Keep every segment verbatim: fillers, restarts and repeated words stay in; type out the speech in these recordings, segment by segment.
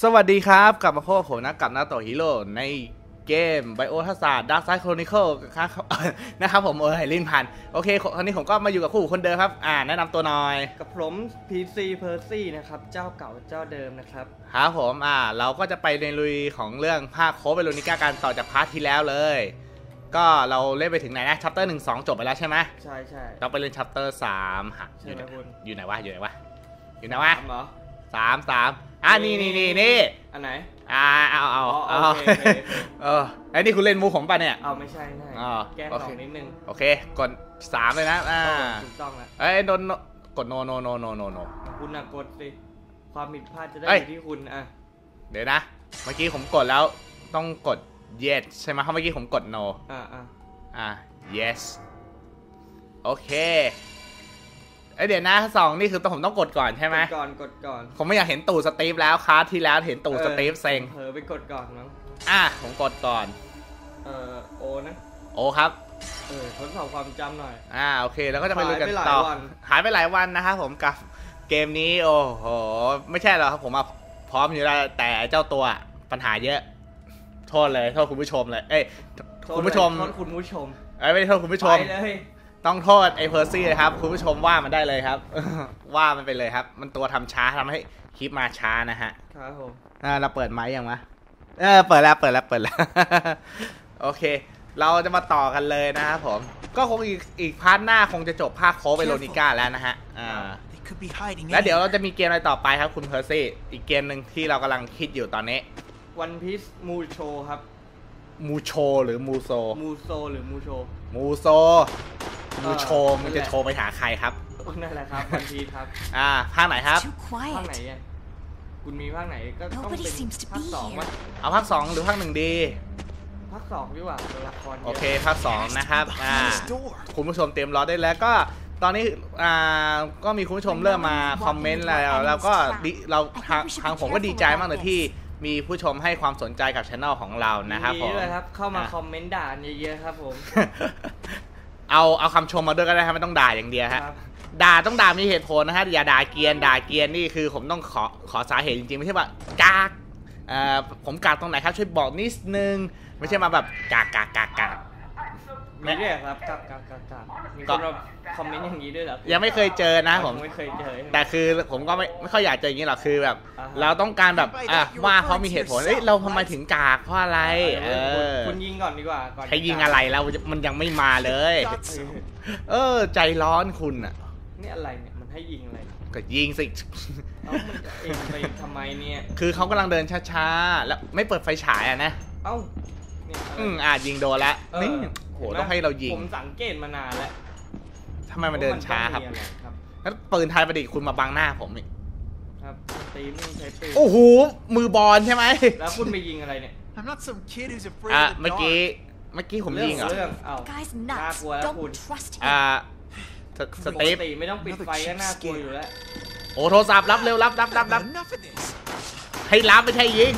สวัสดีครับกลับมาพบกับผมนะกับนาโตะฮีโร่ในเกมไบโอทัสซาดาร์กไซด์โครนิเคิลนะครับผมเออไฮลินพันโอเคคราวนี้ผมก็มาอยู่กับคู่คนเดิมครับอ่าแนะนำตัวหน่อยกับผม พี ซี Percy นะครับเจ้าเก่าเจ้าเดิมนะครับครับผมอ่าเราก็จะไปในลุยของเรื่องภาคโคเวโรนิก้าการต่อจากพาร์ทที่แล้วเลยก็เราเล่นไปถึงไหนนะชัปเตอร์หนึ่งสองจบไปแล้วใช่ไหมใช่ใช่เราไปเล่นชัปเตอร์สามอยู่ไหนอยู่ไหนวะอยู่ไหนวะอยู่ไหนวะสามสามอ่ะนี่นี่นี่นี่อันไหนอ่าเอาเอาเอาเออไอ้นี่คุณเล่นมูผมป่ะเนี่ยเอาไม่ใช่ไม่แก้ของนิดนึงโอเคกดสามเลยนะอ่าถูกต้องแล้วเอ้ยโดนกดโนโนโนโนโนโนคุณน่ะกดสิความผิดพลาดจะได้อยู่ที่คุณอ่ะเดี๋ยวนะเมื่อกี้ผมกดแล้วต้องกด yes ใช่ไหมเพราะเมื่อกี้ผมกด no อ่าอ่าอ่า yes โอเคไอเดี๋ยวนะสองนี่คือต้องผมต้องกดก่อนใช่ไหมกดก่อนกดก่อนผมไม่อยากเห็นตู่สตีฟแล้วคาร์ที่แล้วเห็นตู่สตีฟเซ็งเผลอไปกดก่อนมั้งอ่ะผมกดก่อนเออโอนะโอครับเออทดสอบความจำหน่อยอ่าโอเคแล้วก็จะไปลุยกันต่อหายไปหลายวันนะครับผมกับเกมนี้โอ้โหไม่ใช่หรอกครับผมมาพร้อมอยู่แล้วแต่เจ้าตัวปัญหาเยอะโทษเลยโทษคุณผู้ชมเลยเอ้ยคุณผู้ชมโทษคุณผู้ชมเอ้ยไม่โทษคุณผู้ชมต้องโทษไอ้เพอร์ซี่นะครับคุณผู้ชมว่ามันได้เลยครับว่ามันไปเลยครับมันตัวทำช้าทำให้คลิปมาช้านะฮะครับผมเราเปิดไมค์ยังวะเออเปิดแล้วเปิดแล้วเปิดแล้วโอเคเราจะมาต่อกันเลยนะครับผมก็คงอีกอีกพาร์ทหน้าคงจะจบภาคโคเวโรนิก้าแล้วนะฮะอ่าแล้วเดี๋ยวเราจะมีเกมอะไรต่อไปครับคุณเพอร์ซี่อีกเกมหนึ่งที่เรากำลังคิดอยู่ตอนนี้ One Piece มูโชครับมูโชหรือมูโซมูโซหรือมูโชมูโซมูโชมึงจะโชว์ไปหาใครครับนั่นแหละครับวันพีครับอ่าภาคไหนครับภาคไหนอ่ะคุณมีภาคไหนก็ต้องเป็นภาคสองมั้ยเอาภาคสองหรือภาคหนึ่งดีภาคสองดีกว่าตัวละครโอเคภาคสองนะครับอ่าคุณผู้ชมเตรียมรอได้แล้วก็ตอนนี้อ่าก็มีคุณผู้ชมเริ่มมาคอมเมนต์แล้วแล้วก็เราทางผมก็ดีใจมากเลยที่มีผู้ชมให้ความสนใจกับช่องของเรานะครับผมดีเลยครับเข้ามาคอมเมนต์ด่าเยอะๆครับผมเอาเอาคำชมมาด้วยก็ได้ครับไม่ต้องด่าอย่างเดียวฮะด่าต้องด่ามีเหตุผลนะฮะอย่าด่าเกียนด่าเกียนนี่คือผมต้องขอขอสาเหตุจริงๆไม่ใช่ว่ากากเอ่อผมกากตรงไหนครับช่วยบอกนิดนึงไม่ใช่มาแบบกากกากกากกากไม่ได้ครับกากกากกากกากมีคนมาคอมเมนต์อย่างนี้ด้วยเหรอยังไม่เคยเจอนะผมไม่เคยเจอแต่คือผมก็ไม่ไม่ค่อยอยากเจออย่างนี้หรอกคือแบบเราต้องการแบบอ่ะว่าเขามีเหตุผลเอ้ยเราทำไมถึงกากเพราะอะไรเออคุณยิงก่อนดีกว่าก่อนให้ยิงอะไรแล้วมันยังไม่มาเลยเออใจร้อนคุณอ่ะนี่อะไรเนี่ยมันให้ยิงอะไรก็ยิงสิเอ้ามันเองไปทำไมเนี่ยคือเขากำลังเดินช้าๆแล้วไม่เปิดไฟฉายอ่ะนะเอ้าอืมอ่ะยิงโดนแล้วนี่โหต้องให้เรายิงผมสังเกตมานานแล้วทำไมมันเดินช้าครับแล้วปืนไทยประดิษฐ์คุณมาบังหน้าผมอีกครับตีไม่ใช้ปืนโอ้โหมือบอลใช่ไหมแล้วคุณไปยิงอะไรเนี่ยอ่ะเมื่อกี้เมื่อกี้ผมยิงเหรอเรื่องเอ้าน่ากลัวแล้วคุณอ่าสตีฟไม่ต้องปิดไฟก็น่ากลัวอยู่แล้วโอ้โทรศัพท์รับเร็วรับรับรับรับให้รับไม่ใช่ยิง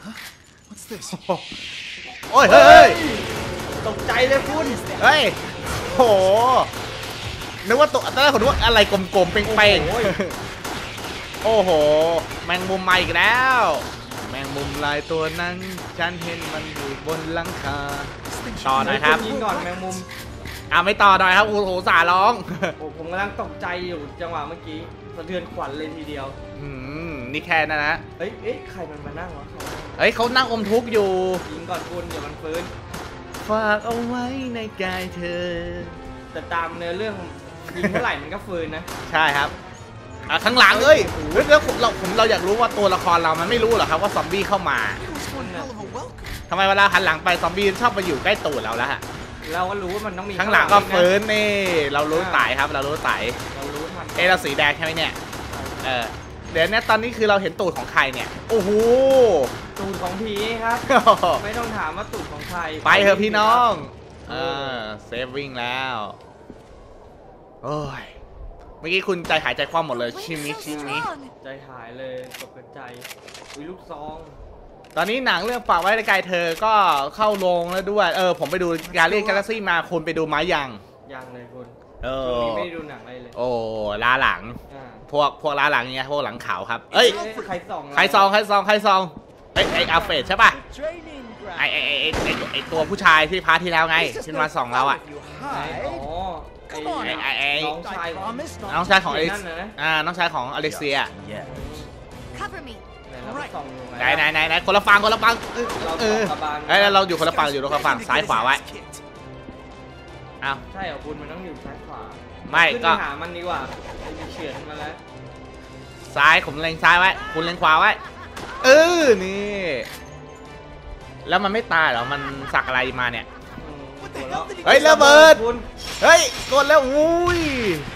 โอ้ยเฮ้ยตกใจเลยคุณเฮ้ยโหนึกว่าตัวตอนแรกผมนึกว่าอะไรกลมๆเป่งๆโอ้โหแมงมุมมาอีกแล้วแมงมุมลายตัวนั้นฉันเห็นมันอยู่บนหลังคาต่อหน่อยครับยิงก่อนแมงมุมอ่ะไม่ต่อหน่อยครับโอ้โหสาร้องโอ้ผมกำลังตกใจอยู่จังหวะเมื่อกี้สะเทือนขวัญเลยทีเดียวอืมนี่แค่นั้นนะเอ้ยเอ๊ะใครมันมานั่งวะเฮ้ยเขานั่งอมทุกข์อยู่ยิงก่อนคุณเดี๋ยวมันฟื้นฝากเอาไว้ในกายเธอแต่ตามเนื้อเรื่องยิงเท่าไหร่มันก็ฟื้นนะใช่ครับอ่ะข้างหลังเอ้ยแล้วเราผมเราอยากรู้ว่าตัวละครเรามันไม่รู้หรอครับว่าซอมบี้เข้ามาทำไมเวลาหันหลังไปซอมบี้ชอบมาอยู่ใกล้ตูดเราแล้วฮะเราก็รู้ว่ามันต้องมีข้างหลังก็ฟื้นนี่เรารู้ไต่ครับเรารู้ไต่เรารู้ทันเอเราสีแดงใช่ไหมเนี่ยเออเดี๋ยวนี้ตอนนี้คือเราเห็นตูดของใครเนี่ยโอ้โหตูดของผีครับไม่ต้องถามว่าตูดของใครไปเถอะพี่น้องเออเซฟวิ่งแล้วโอ้ยเมื่อกี้คุณใจหายใจคว่ำหมดเลยชิมิชิมิใจหายเลยตกใจอุ้ยลูกซองตอนนี้หนังเรื่องฝากไว้ในกายเธอก็เข้าโรงแล้วด้วยเออผมไปดูการเล่นกาแล็กซี่มาคุณไปดูมายังยังเลยคุณเอช่วงอนี้ไม่ได้ดูหนังอะไรเลยโอ้ล้าหลังอ่าพวกพวกล้าหลังเงี้ยพวกหลังขาวครับเอ้ยเอ้ยใครส่องใครซองใครซองใครซองไอ้ไอ้อาเฟดใช่ป่ะ Training ไอ้ ground. ไอ้ไอ้ไอ้ไอ้ตัวผู้ชายที่พาร์ทที่แล้วไง It's just ที่ no มาส่องเรา fun อ่ะ if you ไอ้ hide. อ๋อ Come ไอ้ on ไอ้ไอ้ไอ้น้องชาย I promise not น้องชายของอเล็กนั่นน่ะนะอ่าน้องชายของอเล็กเซีย Yes. Cover me. ไหนเราไปส่องดูไหนไหนไหนไหนคนละฝั่งคนละฝั่งเออเราเอส่อองกระบาลเอ้ยเราอยู่คนละฝั่งอยู่คนละฝั่งซ้ายขวาไว้ Kicked. อ้าวใช่เหรอคุณมันต้องอยู่ซ้ายขวาไม่ขึ้นก็ปหามันดีกว่าไอ้เฉือนมาแล้วซ้ายผมเล็งซ้ายไว้คุณเล็งขวาไว้เออนี่แล้วมันไม่ตายเหรอมันสักอะไรมาเนี่ยอืม What the hell did he เฮ้ย do? ระเบิดคุณเฮ้ยกดแล้วอุ้ย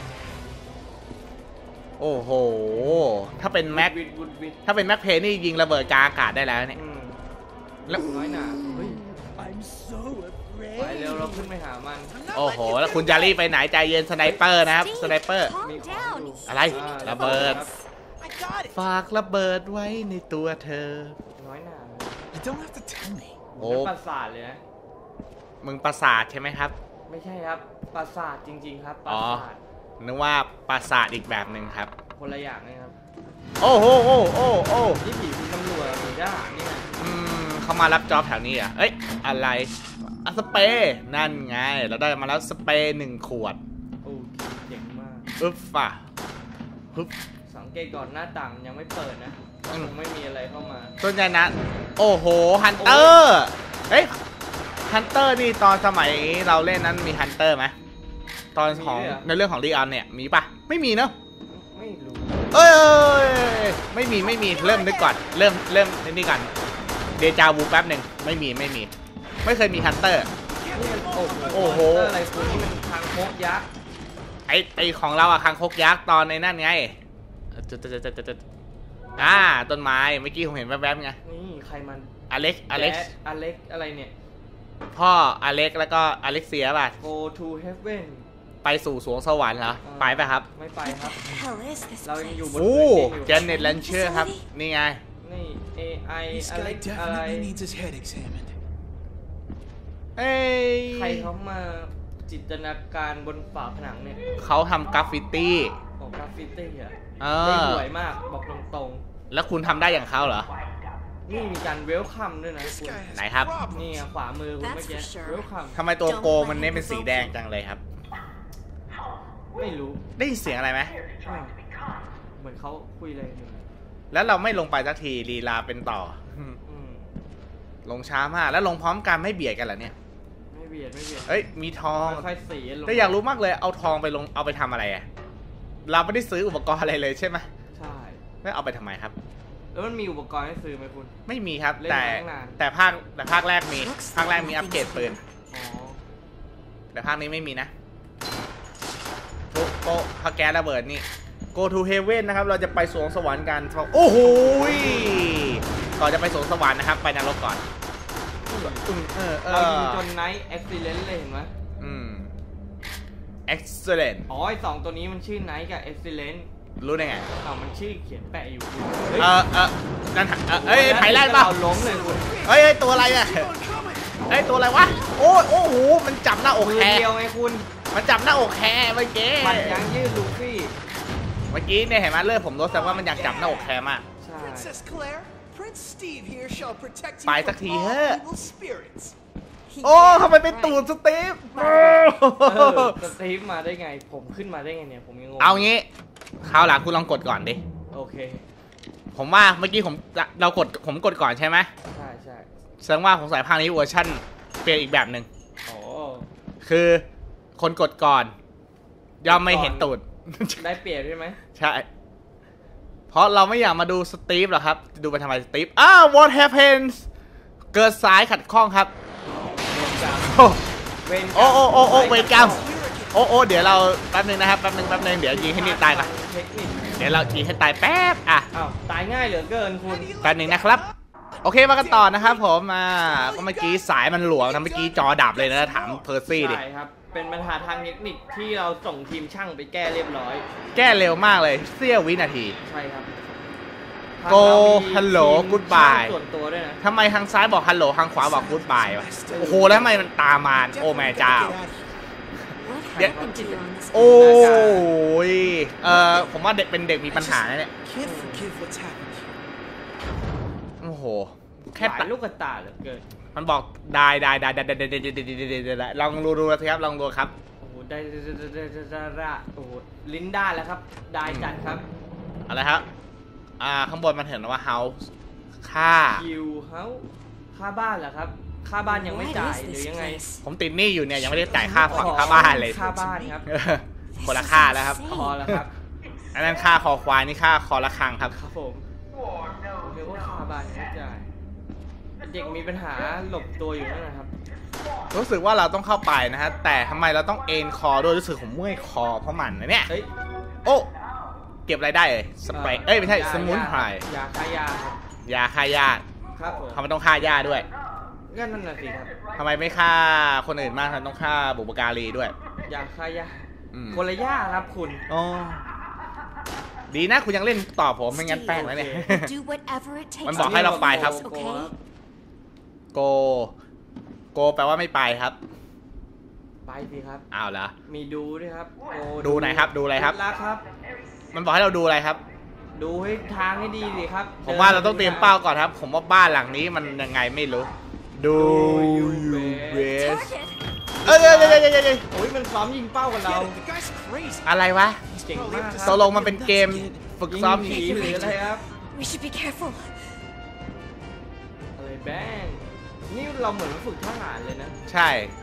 โอ้โหถ้าเป็นแม็กวิดวิดวิดถ้าเป็นแม็กเพย์นี่ยิงระเบิดกลางอากาศได้แล้วเนี่ยอืมแล้วน้อยหนาเฮ้ย I'm so ไปเร็วเรา afraid. ขึ้นไปหามัน I'm not โอ้โห like แล้วคุณจารีไปไหนใจเย็นสไนเปอร์นะครับสไนเปอร์ Calm Me down. อะไรอ่าระเบิดครับ I got it. ฝากระเบิดไว้ในตัวเธอน้อยหนา You don't have to tell me. โอ้เป็นประสาทเลยนะมึงประสาทใช่ไหมครับไม่ใช่ครับประสาทจริง ๆ ครับปอ๋ระอสาทนึกว่าประสาทอีกแบบหนึ่งครับคนละอย่างนะครับโอ้โหโอ้โอ้โอ้นี่ผีคุณตำรวจผีทหารนี่นะอืมเขามารับจ็อบแถวนี้เหรอ่ะเอ้ยอะไรอ่ะสเปรย์นั่นไงเราได้มาแล้วสเปรย์หนึ่งขวดโอ้เจ๋งมากอึ๊บฝ่ะปึ๊บสังเกตก่อนหน้าต่างยังไม่เปิดนะอืมยังไม่มีอะไรเข้ามาส่วนใหญ่นะโอ้โหฮันเตอร์เฮ้ยฮันเตอร์นี่ตอนสมัยเราเล่นนั้นมีฮันเตอร์ไหมตอนของในเรื่องของลีออนเนี่ยมีปะไม่มีเนอะไม่รู้เอ้ยไม่มีไม่มีเริ่มนึกก่อนเริ่มเริ่มนี่ก่อนเดจาวูแป๊บหนึ่งไม่มีไม่มี ไม่เคยมีฮันเตอร์นี่มันโอ้โหโอ้โหมนเตอร์อะไรคุณนี่มันทางโคกยักษ์ไอไอของเราอะคางคกยักษ์ตอนในนั่นไงจุดจุดจุดจุดจุดอ่าต้นไม้เมื่อกี้ผมเห็นแวบๆไงนี่ใครมันอเล็กอเล็กแจ๊ดอเล็กอะไรเนี่ยพ่ออเล็กแล้วก็อเล็กเซียป่ะ go to heaven ไปสู่สวงสวรรค์เหรออ่าไปป่ะครับไม่ไปครับ The hell is this เรายังอยู่บ place? นโอ้พื้นที่อยู่เจนเน็ตแลนเชอร์ครับนี่ไงนี่ เอ ไอ This อะไร guy อะไร definitely needs his head examined. เอ้ยใครเขามาจินตนาการบนฝาผนังเนี่ยเขาทำกราฟฟิตี้ของกราฟฟิตี้อ่ะเอได้อสวยมากบอกตรงแล้วคุณทำได้อย่างเขาเหรอๆ นี่มีการเวลคัมด้วยนะ This คุณ guy has ไหนครับนี่ problems. อ่ะขวามือคุณ That's เมื่อกี้ for sure. เวลคัมทำไมตัวโกมันเนี่ยเป็นสีแดงจังเลยครับไม่รู้ได้ยินเสียงอะไรไหมอ่าเหมือนเขาคุยอะไรกันอยู่นะแล้วเราไม่ลงไปสักทีลีลาเป็นต่ออืมลงช้ามากแล้วลงพร้อมกันไม่เบียดกันเหรอเนี่ยไม่เบียดไม่เบียดเอ้ยมีทองค่อยๆสีลงแต่อยากรู้มากเลยเอาทองไปลงเอาไปทำอะไรอะเราไม่ได้ซื้ออุปกรณ์อะไรเลยใช่ไหมใช่ไม่เอาไปทำไมครับแล้วมันมีอุปกรณ์ให้ซื้อไหมคุณไม่มีครับเล่นแต่มาตั้งนานแต่ภาคแต่ภาคแรกมีภาคแรกมีอัปเกรดปืนอ๋อแต่ภาคนี้ไม่มีนะโกโกพาแก๊สระเบิดนี่ go to heaven นะครับเราจะไปสวงสวรรค์กันโอ้โหยก่อนจะไปสวงสวรรค์นะครับไปนรกก่อนอืมเออเอเราอยิงจนไนท์เอ็กซิเลนเลยเห็นไหมอืม excellent อ๋อไอสองตัวนี้มันชื่อไนท์กับเอ็กซิเลนรู้ได้ไงอ้าวมันชื่อเขียนแปะอยู่เออเออนั่นหะเออเอ้ยไผ่แรกป่ะเราล้มเลยคุณเฮ้ยเฮ้ยตัวอะไรอ่ะเฮ้ยตัวอะไรวะโอ้ยโอ้โหมันจับหน้าอกมือแคร์เดียวไงคุณมันจับหน้าอกแคร์เมื่อกี้มันยังยืดลูฟี่เมื่อกี้เนี่ยเห็นไหมเลือดผมลดแสดงว่ามันอยากจับหน้าอกแคร์มากใช่ Princess Claire, Prince Steve here shall protect you ไปสัก from ที all เถอะ evil spirits. โอ้ทำไมเป็นตูดสตีฟโอ้เออสตีฟมาได้ไง ผมขึ้นมาได้ไงเนี่ยผมยังงงเอางี้คราวหลังคุณลองกดก่อนดิโอเคผมว่าเมื่อกี้ผมเรากดผมกดก่อนใช่ไหมใช่ใช่แสดงว่าผมใส่ภาคนี้เวอร์ชั่นเปลี่ยนอีกแบบหนึ่งโอ้คือคนกดก่อนย่อมไม่เห็นตูดได้เปรียบใช่ไหมใช่ เพราะเราไม่อยากมาดูสตีฟหรอกครับ ดูไปทำไมสตีฟ อ้าว what happens เกิดสายขัดข้องครับ โอ้เวรโอ้โอ้โอ้โอ้เวรกรรม We're against โอ้โอ้เดี๋ยวเราแป๊บนึงนะครับ แป๊บนึงแป๊บนึงเดี๋ยวยิงให้นี่ตายก่อนเทคนิคเดี๋ยวเรายิงให้ตายแป๊บ อ่ะอ้าวตายง่ายเหลือเกินคุณแป๊บนึงนะครับ โอเคมากันต่อนะครับผมอ่าก็เมื่อกี้สายมันหลวมนะเมื่อกี้จอดับเลยนะถามเพอร์ซี่ดิใช่ครับ เป็นปัญหาทางเทคนิคที่เราส่งทีมช่างไปแก้เรียบร้อยแก้เร็วมากเลยเสี้ยววินาทีใช่ครับ Go ทางเรามี hello ทีม goodbye ช่างส่วนตัวด้วยนะทำไมทางซ้ายบอกฮัลโหลทางขวาบอกกู๊ดบายวะโอ้โหแล้วทำไมมันตามมาโอ้แม่เจ้า get out of here. What Yeah. happened to you on this โอ้ island? ยเออผมว่าเด็กเป็นเด็กมีปัญหานะเนี่ย Can't forgive what's happened here. โอ้โหแค่แค่หลาตัยดลูกกระตาเหลือเกินมันบอกได้ได้ได้ได้ได้ได้ได้ได้ได้ลองดูดูสิครับลองดูครับโอ้โหได้ได้ได้ได้ได้ได้ได้โอ้โหลิ้นได้แล้วครับ ได้จัดครับอะไรครับอ่าข้างบนมันเห็นว่า house ค่าคิวเฮาค่าบ้านเหรอครับ ค่าบ้านยังไม่ What จ่าย is หรือ this ยังไง place? ผมติดหนี้อยู่เนี่ยยังไม่ได้จ่ายค่าฝั่งค่าบ้านเลยค่าบ้านครับเออคนละค่าแล้วครับพอแล้วครับอันนั้นค่าคอควายนี่ค่าคอละครังครับครับผมผมเรียกว่าค่าบ้านยังไม่จ่ายเด็กมีปัญหาหลบตัวอยู่นั่นนะครับรู้สึกว่าเราต้องเข้าไปนะฮะแต่ทำไมเราต้องเอ็นคอด้วยรู้สึกผมเมื่อยคอเพราะมันนะเนี่ยเอ้ยโอ้เก็บอะไรได้เอ่ยสเปรย์เอ้ยไม่ใช่ยาสมุนไพรยาฆ่าหญ้าครับยาฆ่าหญ้าครับผมทำไมต้องฆ่าหญ้าด้วยก็นั่นน่ะสิครับทำไมไม่ฆ่าคนอื่นมากทำไมต้องฆ่าบุปการีด้วยยาฆ่าหญ้าอืมคนละหญ้าครับคุณอ๋อดีนะคุณยังเล่นต่อผมไม่งั้นแป้งแล้วเนี่ย We'll do whatever it takes. มันบอกให้เราไปครับโกโก Okay? โก โกแปลว่าไม่ไปครับไปสิครับอ้าวเหรอมีดูด้วยครับโกดูไหนครับดูอะไรครับรักครับมันบอกให้เราดูอะไรครับดูให้ทางให้ดีสิครับผมว่าเราต้องเตรียมเป้าก่อนครับ ผมว่าบ้านหลังนี้มันยังไงไม่รู้ ดูยูเบส Target. เอ้ยเอ้ยเอ้ยเอ้ยเอ้ยเอ้ยโอ้ยมันซ้อมยิงเป้ากับเรา Get it, the guy's crazy. อะไรวะเก่งมากคตรักลงมันเป็นเกมฝึกยิงซ้อมผีหรืออะไรครับ We should be careful. อะไรแบงนี่เราเหมือนฝึกทหารเลยนะใช่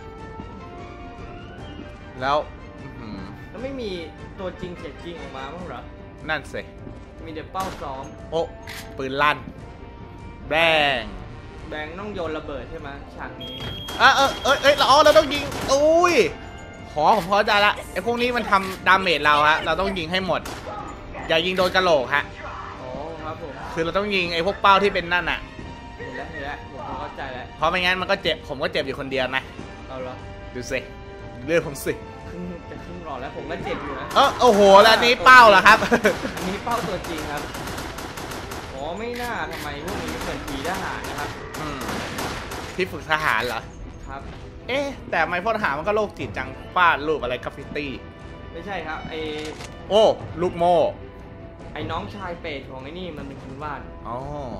แล้วอื้อหือแล้วไม่มีตัวจริงเจ็ดจริงออกมาบ้างเหรอนั่นสิมีแต่เป้าซ้อมโอ้ปืนลั่นแบงแบงต้องโยนระเบิดใช่ไหมฉากนี้เออเออเอยเอ้ยเราอ๋อเราต้องยิงอุ้ยขอผมพอใจละไอ้พวกนี้มันทำดาเมจเราฮะเราต้องยิงให้หมด อย่ายิงโดนกระโหลกฮะอ๋อครับผมคือเราต้องยิงไอ้พวกเป้าที่เป็นนั่นอะเห็นแล้วเห็นแล้วผมพอเข้าใจแล้วเพราะไม่งั้นมันก็เจ็บผมก็เจ็บอยู่คนเดียวนะเอาเหรอดูสิเลือดผมสิขึ้นจะขึ้นรอแล้วผมก็เจ็บอยู่นะเออโอ้โหแล้วอันนี้เป้าเหรอครับอันนี้เป้าตัวจริงครับอ๋อไม่น่าทำไมพวกนี้เหมือนผีทหารนะครับอืมที่ฝึกทหารเหรอครับเอ๊ะแต่ทำไมพลทหารมันก็โรคจิตจังฟาดรูปอะไรกราฟฟิตี้ไม่ใช่ครับไอโอ้ลูกโม่ไอ้น้องชายเป็ดของไอ้นี่มันเป็นคนวาดอ๋อ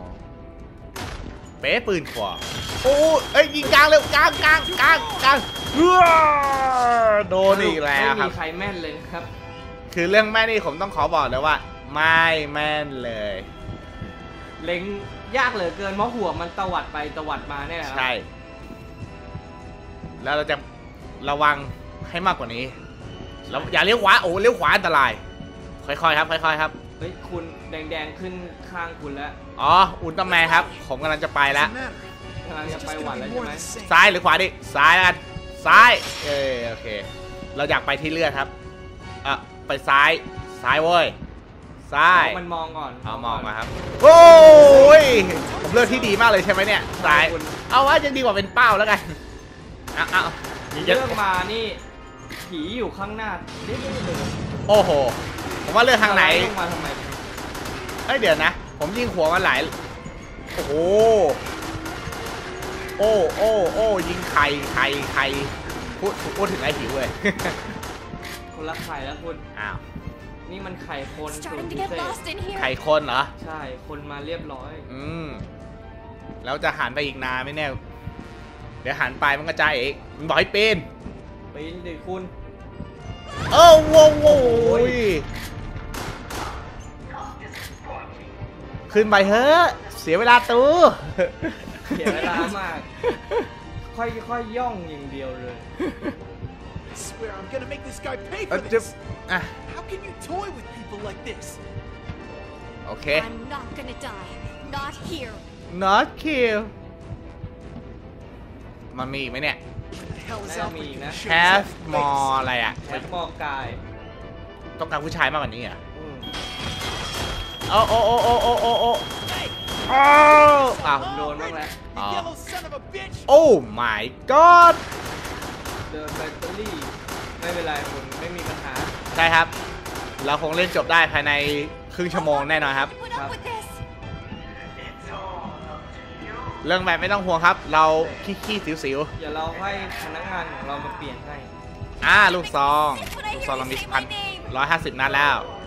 เป๊ะปืนขวาโอ้เอ้ยยิงกลางเร็วกลางกลางกลางกลางเฮ้อโดนอีกแล้วคไม่รับมีใครแม่นเลยนะครับคือเรื่องแม่นี่ผมต้องขอบอกเลยว่า ไม่แม่นเลยเล็งยากเหลือเกินเพราะหัวมันตวัดไปตวัดมาเนี่ยครับใช่ แล้วเราจะระวังให้มากกว่านี้แล้วอย่าเลี้ยวขวาโอ้เลี้ยวขวาอันตราย ค่อยๆครับค่อยๆครับเฮ้ยคุณแดงๆขึ้นข้างคุณแล้วอ๋ออุลตร้าแมนครับ ผมกำลังจะไปแล้ว Doesn't matter. กำลัง It's จะ just ไปหวัด gonna แล้ว be ใช่ more ไหม of the same. ซ้ายหรือขวาดิซ้ายแล้วกันซ้ายเออโอเค เราอยากไปที่เลือดครับอ่ะไปซ้ายซ้ายเว้ยซ้ายมันมองก่อนเอามองมาครับโอ้ยผมเลือกที่ดีมากเลยใช่ไหมเนี่ยซ้ายเอาว่ายังดีกว่าเป็นเป้าแล้วกันเอาเอามีเยอะเลือกมานี่ผีอยู่ข้างหน้าเด้ๆเลยโอ้โหผมว่าเลือกทางไหนเลือกมาทำไมเอ้ยเดี๋ยวนะ ผมยิงหัวมันหลายโอ้โหโอ้โอ้โอ้ยิงไข่ไข่ไข่พูดพูดถึงไอ้หิวเลยคนละไข่แล้วคุณอ้าวนี่มันไข่คน It's สูตร starting to พิ get เศษ lost in here. ไข่คนเหรอใช่คนมาเรียบร้อยอืมแล้วจะหันไปอีกนานไหมเนี่ยเดี๋ยวหันไปมันก็ใจาเองมันบอกให้ปีนปีนดิคุณเออโว้โว้ยขึ้นไปเฮ้อะเสียเวลาตู้เสียเวลามาก ค่อยๆย่องอย่างเดียวเลย I swear I'm gonna make this guy pay เอ้ for ยจะ this. อ่ะ How can you toy with people like this? โอเค I'm not gonna die. Not here. not kill มันมีอีกไหมเนี่ย Where the hell is Let Alfred me, gonna nah. show his have ugly more face? อะไรอ่ะแคทมองกายต้องการผู้ชายมากกว่านี้เหรอ่ะอืมโอ้โอ้โอ้โอ้โอ้โอ้โอ้อ้าวผมโดนบ้างแล้ว You Oh. yellow son of a bitch! โอ้ my god เดินแบตเตอรี่ไม่เป็นไรคุณไม่มีปัญหาใช่ครับ เราคงเล่นจบได้ภายในครึ่งชั่วโมงแน่นอนครับ Put up with this. เรื่องแบบไม่ต้องห่วงครับ เราขี้ขี้สิวสิวเดี๋ยวเราให้พนักงานของเรามาเปลี่ยนให้ๆอ่าลูกซองลูกซองเรามีพันร้อยห้าสิบนัดแล้ว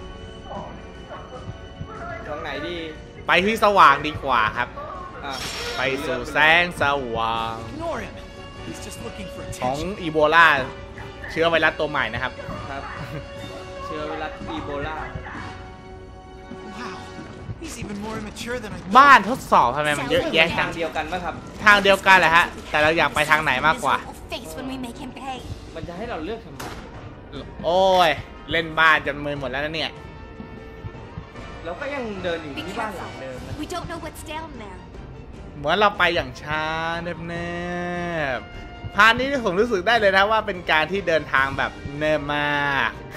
ทางไหนดีไปที่สว่างดีกว่าครับอ่ะไปสู่แสงสว่าง Ignore him. He's just looking for ของ attention. อีโบลาเชื้อไวรัสตัวใหม่นะครับครับ เชื้อไวรัสอีโบลา Wow. He's even more immature than I thought. บ้านทดสอบทำไมมันเยอะแยะจัทาง งเดียวกันป่ะครับทางเดียวกันแหละฮะ แต่เราอยากไปทางไหนมากกว่า Face when we make him pay. มันจะให้เราเลือกทำไมโอ้ย เล่นบ้านจนมือหมดแล้วนะเนี่ยเราก็ยังเดินอยู่ Be ที่บ้านหลัง careful. เดิมนะ We don't know what's down there. เหมือนเราไปอย่างช้าเนิบๆพาร์ทนี้ผมรู้สึกได้เลยนะว่าเป็นการที่เดินทางแบบเนิบมาก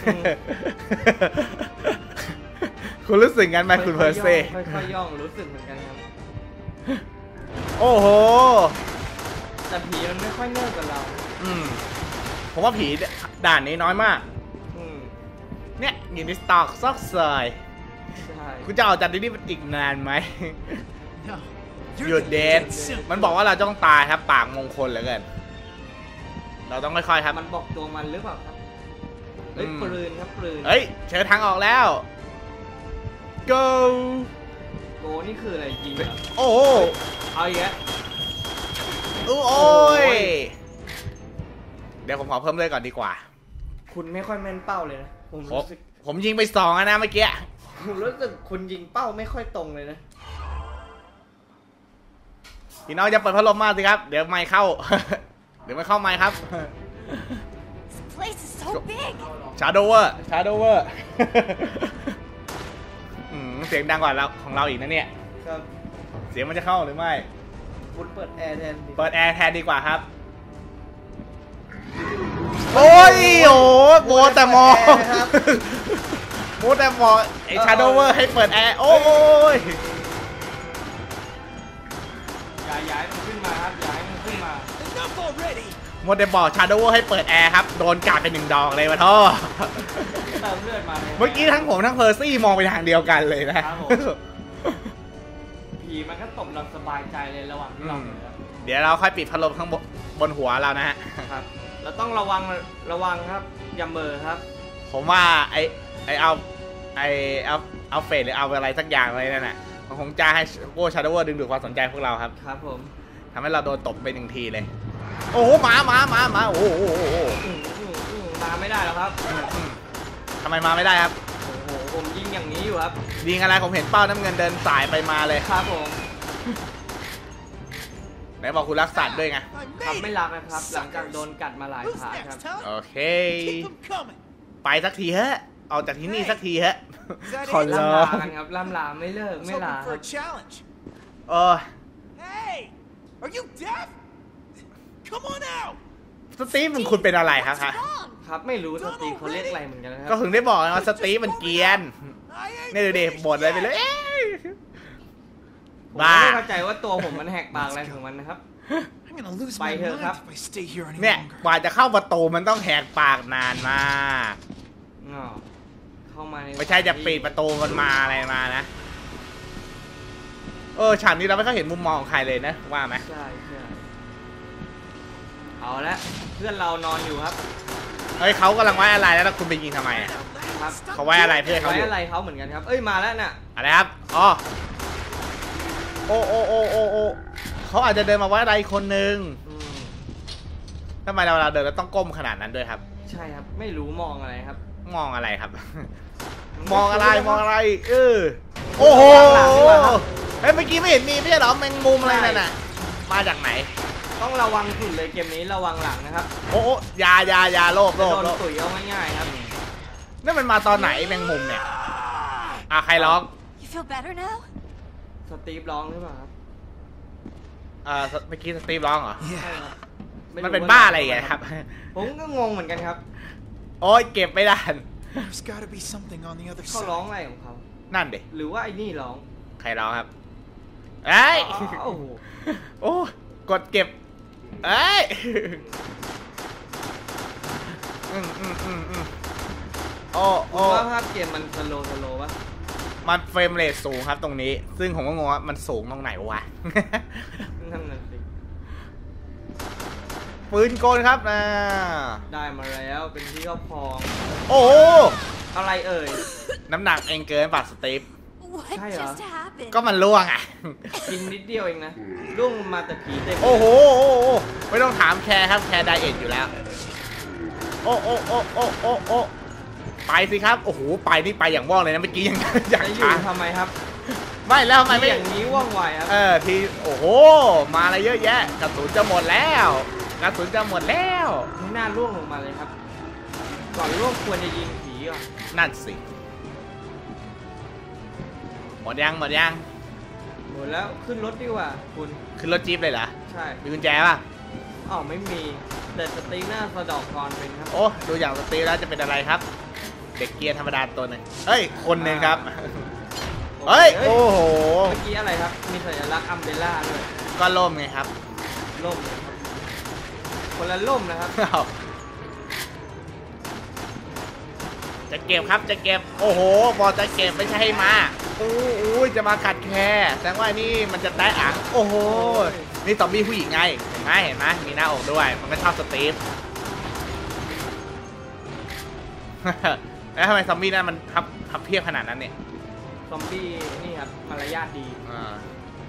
คุณรู้สึกงั้นไหมคุณเพอร์เซ่ค่อยๆย่องรู้สึกเหมือนกันครับโอ้โหแต่ผีมันไม่ค่อยเนิ่นกับเราอืมผมว่าผีด่านนี้น้อยมากอืมเนี่ยอยู่ในสตอกซอกซอยใช่คุณจะเอาจากที่นี่อีกนานไหม No. หยุด You're เด dead น soon. มันบอกว่าเราต้องตายครับปากมงคลเหลือเกิน เราต้องค่อยๆครับมันบอกตัวมันหรือเปล่าครับเอ้ยอืมปืนครับปืนเฮ้ยเชิญทางออกแล้ว go โกนี่คืออะไรยิงเหรอโอ้โหเอาอีกแล้วอู้โอ้ยโอ้ยเดี๋ยวผมขอเพิ่มเลยก่อนดีกว่าคุณไม่ค่อยแม่นเป้าเลยนะผมผมรู้สึกผมยิงไปสองอะนะเมื่อกี้ผมรู้สึกคุณยิงเป้าไม่ค่อยตรงเลยนะพี่น้องจะเปิดพัดลมมากสิครับ เดี๋ยวไมค์เข้า เดี๋ยวไม่เข้าไมค์ครับ This place is so big. ชาโดเวอร์ชาโดเวอร์ เสียงดังกว่าเราของเราอีกนะเนี่ยครับเสียงมันจะเข้าหรือไม่คุณเปิดแอร์แทนดิเปิดแอร์แทนดีกว่าครับ โอ้ยโอ้โมแต่มองครับโมแต่มองไอชาโดเวอร์ให้เปิดแอร์ โอ้ยอย่าย้ายมันขึ้นมาครับย้ายมันขึ้นมา Enough already. โมแต่บอกชาโดเวอร์ให้เปิดแอร์ครับ โดนกาดไปหนึ่งดอกเลยมาท่อเติมเลือดมาเลยเมื่อกี้ทั้งผมทั้งเพอร์ซี่มองไปทางเดียวกันเลยนะครับผม ผีมันก็ตบเราสบายใจเลยระหว่างที่เราเหนือเดี๋ยวเราค่อยปิดพัดลมข้างบนบนหัวเรานะฮะครับ เราต้องระวังระวังครับอย่าเมอครับผมว่าไอไอเอาไอเอาเอาเฟสหรือเอาอะไรสักอย่างเลยนั่นน่ะมันคงจะให้โก้ชาโดเวอร์ดึงดูดความสนใจพวกเราครับครับผมทำให้เราโดนตบไปหนึ่งทีเลย โอ้โหหมาหมาหมาหมาโอ้โหโอ้โหโอ้โหอืมอืมอืมมาไม่ได้แล้วครับอืมอืมทำไมมาไม่ได้ครับโอ้โหผมยิงอย่างนี้อยู่ครับยิงอะไรผมเห็นเป้าน้ำเงินเดินสายไปมาเลยครับผมไหนบอกคุณรักสัตว์ด้วยไง I ครับ made ไม่ it. รักนะครับ หลังจากโดนกัดมาหลาย Who's ผาครับ next, huh? โอเค Keep them coming. ไปสักทีเฮะออกจากที่นี่สักทีเฮะ Is that ขอ it? ร้ล่ำอลาง กันครับล่ำลาไม่เลิก I was ไม่ลา hoping ค for รับ a challenge. เออ Hey, are you deaf? Come on out. สตีฟมันคุณเป็นอะไรครับ What's คะ wrong? ครับไม่รู้สตรีเขาเรียกอะไรเหมือนกันนะคก็รับถึงได้บอกไงว่าสตีฟมันเกรียน I ain't นี่ดูดิ finished บ่นอะไรไปเลย yet. เอ้ยผมบ้าไม่เข้าใจว่าตัวผมมันแหกปากอะไรของมันนะครับ I'm gonna lose my Bye, mind Hilltop. if I stay here any เนี่ย longer. กว่าจะเข้าประตูมันต้องแหกปากนานมากอ๋อเข้ามาในไม่ใช่จะปิดประตูมันมาอะไรมานะ เออฉากนี้เราไม่ค่อยเห็นมุมมองของใครเลยนะว่าไหมใช่ใช่เอาละเพื่อนเรานอนอยู่ครับเฮ้ยเขากำลังไว้อะไรแล้วคุณไปยิงทำไมอะครับเขาไว้อะไรเพื่อนเขาไว้อยู่อะไรเขาเหมือนกันครับ เอ้ยมาแล้วน่ะอะไรครับอ๋อโอ้โอ้โอ้โอ้โอ้เขาอาจจะเดินมาไว้อะไรคนหนึ่งอืมทำไมเราเวลาเดินเราต้องก้มขนาดนั้นด้วยครับใช่ครับไม่รู้มองอะไรครับมองอะไรครับ มองอะไรมองอะไรเออโอ้โอ้โหโหเฮ้ยเมื่อกี้ไม่เห็นมีไม่ใช่เหรอแมงมุมอะไรนั่นน่ะมาจากไหนต้องระวังสุดเลยเกมนี้ระวังหลังนะครับโอ้โอ้ยายายาโลภโลจะภโดนโลภตุ๋ยเอาง่ายๆครับนั่นมันมาตอนไหนแมงมุมเนี่ยอ่ะใครร้อง You feel better now? สตีฟร้องหรือเปล่าครับอ่าเมื่อกี้สตีฟร้องเหรอใช่ Yeah. ครับมันเป็นบ้าอะไรอย่างเงี้ยครับผมก็งงเหมือนกันครับโอ้ยเก็บไม่ได้ There's gotta be something on the other เขาร้อง side. อะไรของเขานั่นเด็หรือว่าไอ้นี่ร้องใครร้องครับเอ้ยโอ้โหโอ้กดเก็บเอ้ยอืมอืมอืมอืมโอ้ผโอ้มว่าภาพเกมมันสโลว์สโลว์ปะมันเฟรมเรทสูงครับตรงนี้ ซึ่งผมก็งงว่ามันสูงตรงไหนวะนั่นน่ะสิปืนกลครับอ่าได้มาแล้วเป็นที่ครอบครองโอ้โหอะไรเอ่ยน้ำหนักเองเกินป่ะสตีฟ What Hey, uh, just happened? ก็มันล่วงอ่ะกินนิดเดียวเองนะล่วงมาแต่ผีเต็มโอ้โหโอ้โหไม่ต้องถามแคร์ครับแคร์ไดเอทอยู่แล้ว โอ้โอ้โอ้โอ้โอ้โอ้ไปสิครับโอ้โหไปนี่ไปอย่างว่องเลยนะเมื่อกี้ยังยังจะอยู่ช้าทำไมครับไม่แล้วทำไมไม่อย่างนี้ว่องไวครับเออทีโอ้โหมาอะไรเยอะแยะกระสุนจะหมดแล้วกระสุนจะหมดแล้วไม่น่าล่วงลงมาเลยครับ ก่อนล่วงควรจะยิงผีก่อนนั่นสิหมดยังหมดยังหมดแล้วขึ้นรถดีกว่าคุณขึ้นรถจี๊ปเลยเหรอใช่มีกุญแจป่ะอ๋อไม่มีแต่สตีหน้าสะดอกกรเป็นครับโอ้ดูอย่างสตีฟแล้วจะเป็นอะไรครับ เด็กเกียร์ธรรมดาตัวหนึ่งเฮ้ยคนหนึ่งครับเฮ้ยโอ้โหเมื่อกี้อะไรครับมีสัญลักษณ์อัมเบร่าด้วยก็ล่มไงครับล่มเลยครับคนละล่มนะครับอ้าวจะเก็บครับจะเก็บโอ้โหบอกจะเก็บไม่ใช่ให้มาอู้อู้จะมากัดแคร์แสดงว่านี่มันจะแตะอ่างโอ้โหนี่ซอมบี้ผู้หญิงไงเห็นไหมเห็นไหมมีหน้าอกด้วยมันก็ชอบสตีฟ แล้วทำไมซอมบี้นั่นมันทับทับเพียบขนาดนั้นเนี่ยซอมบี้นี่ครับมารยาทดีอ่า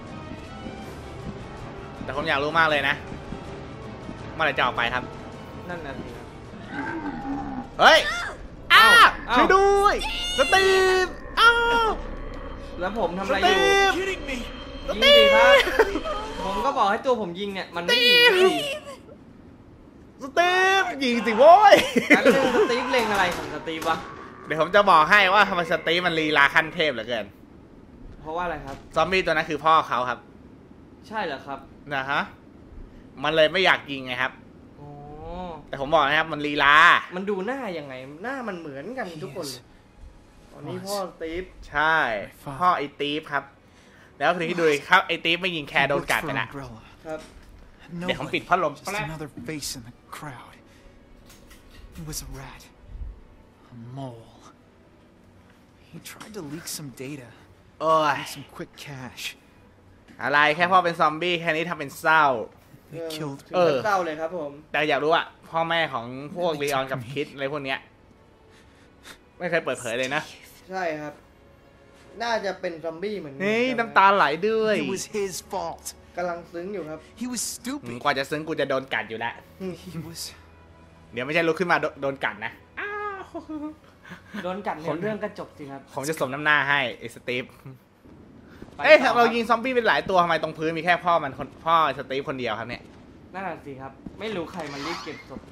แต่ผมอยากรู้มากเลยนะเมื่อไหร่จะออกไปครับนั่นน่ะสิครับเฮ้ยอ้าเอ้าช่วยด้วยสตีฟอ้าวแล้วผมทำสอะไรอตียู่ฟ Kidding me? สยิงตีดีครับฟผมก็บอกให้ตัวผมยิงเนี่ยมันไม่ยิงสักทีสตีฟยิงสิโว้ยแล้วเรื่องสตีฟเล็งอะไรของสตีฟวะเดี๋ยวผมจะบอกให้ว่าทำไมสตีฟมันลีลาขั้นเทพเหลือเกินเพราะว่าอะไรครับซอมบี้ตัวนั้นคือพ่อเขาครับใช่เหรอครับนะฮะมันเลยไม่อยากยิงไงครับอ๋อแต่ผมบอกนะครับมันลีลามันดูหน้ายังไงหน้ามันเหมือนกันทุกคนเลยตอนนี้พ่อสตีฟใช่พ่อไอตีฟครับ แล้วทีนี้ดูดิครับไอตีฟไม่ยิงแคร์โดนกัดไปละ Umbrella. ครับ No เดี๋ยวผม one, ปิดพัดลม just another face in the crowd. It was a rat. A mole. He tried to leak some data. โอ้ย Make some quick cash. อะไรแค่พ่อเป็นซอมบี้แค่นี้ทำเป็นเศร้า They killed ถึงเออกับเศร้าเลยครับผมแต่อยากรู้อะพ่อแม่ของพวกลีออนกับคิดอะไรพวกเนี้ยไม่เคยเปิดเผยเลยนะใช่ครับ น่าจะเป็นซอมบี้เหมือนกันี่ใช่ไหมน้ำตาไหลด้วย It was his fault. กำลังซึ้งอยู่ครับ He was อืม stupid. กว่าจะซึ้งกูจะโดนกัดอยู่แล้ว He was. เดี๋ยวไม่ใช่ลุกขึ้นมาโดโดนกัดนะอ้าวโดนกัดเนี่ยเรื่องก็จบสิครับผมจะสมน้ำหน้าให้ไอ้สตีฟไปเอ๊ะต่อเราคบยิงซอมบี้เป็นหลายตัวทำไมตรงพื้นมีแค่พ่อมันคนพ่อสตีฟคนเดียวครับเนี่ยนั่นน่ะสิครับ ไม่รู้ใครมันรีบเก็บศพไป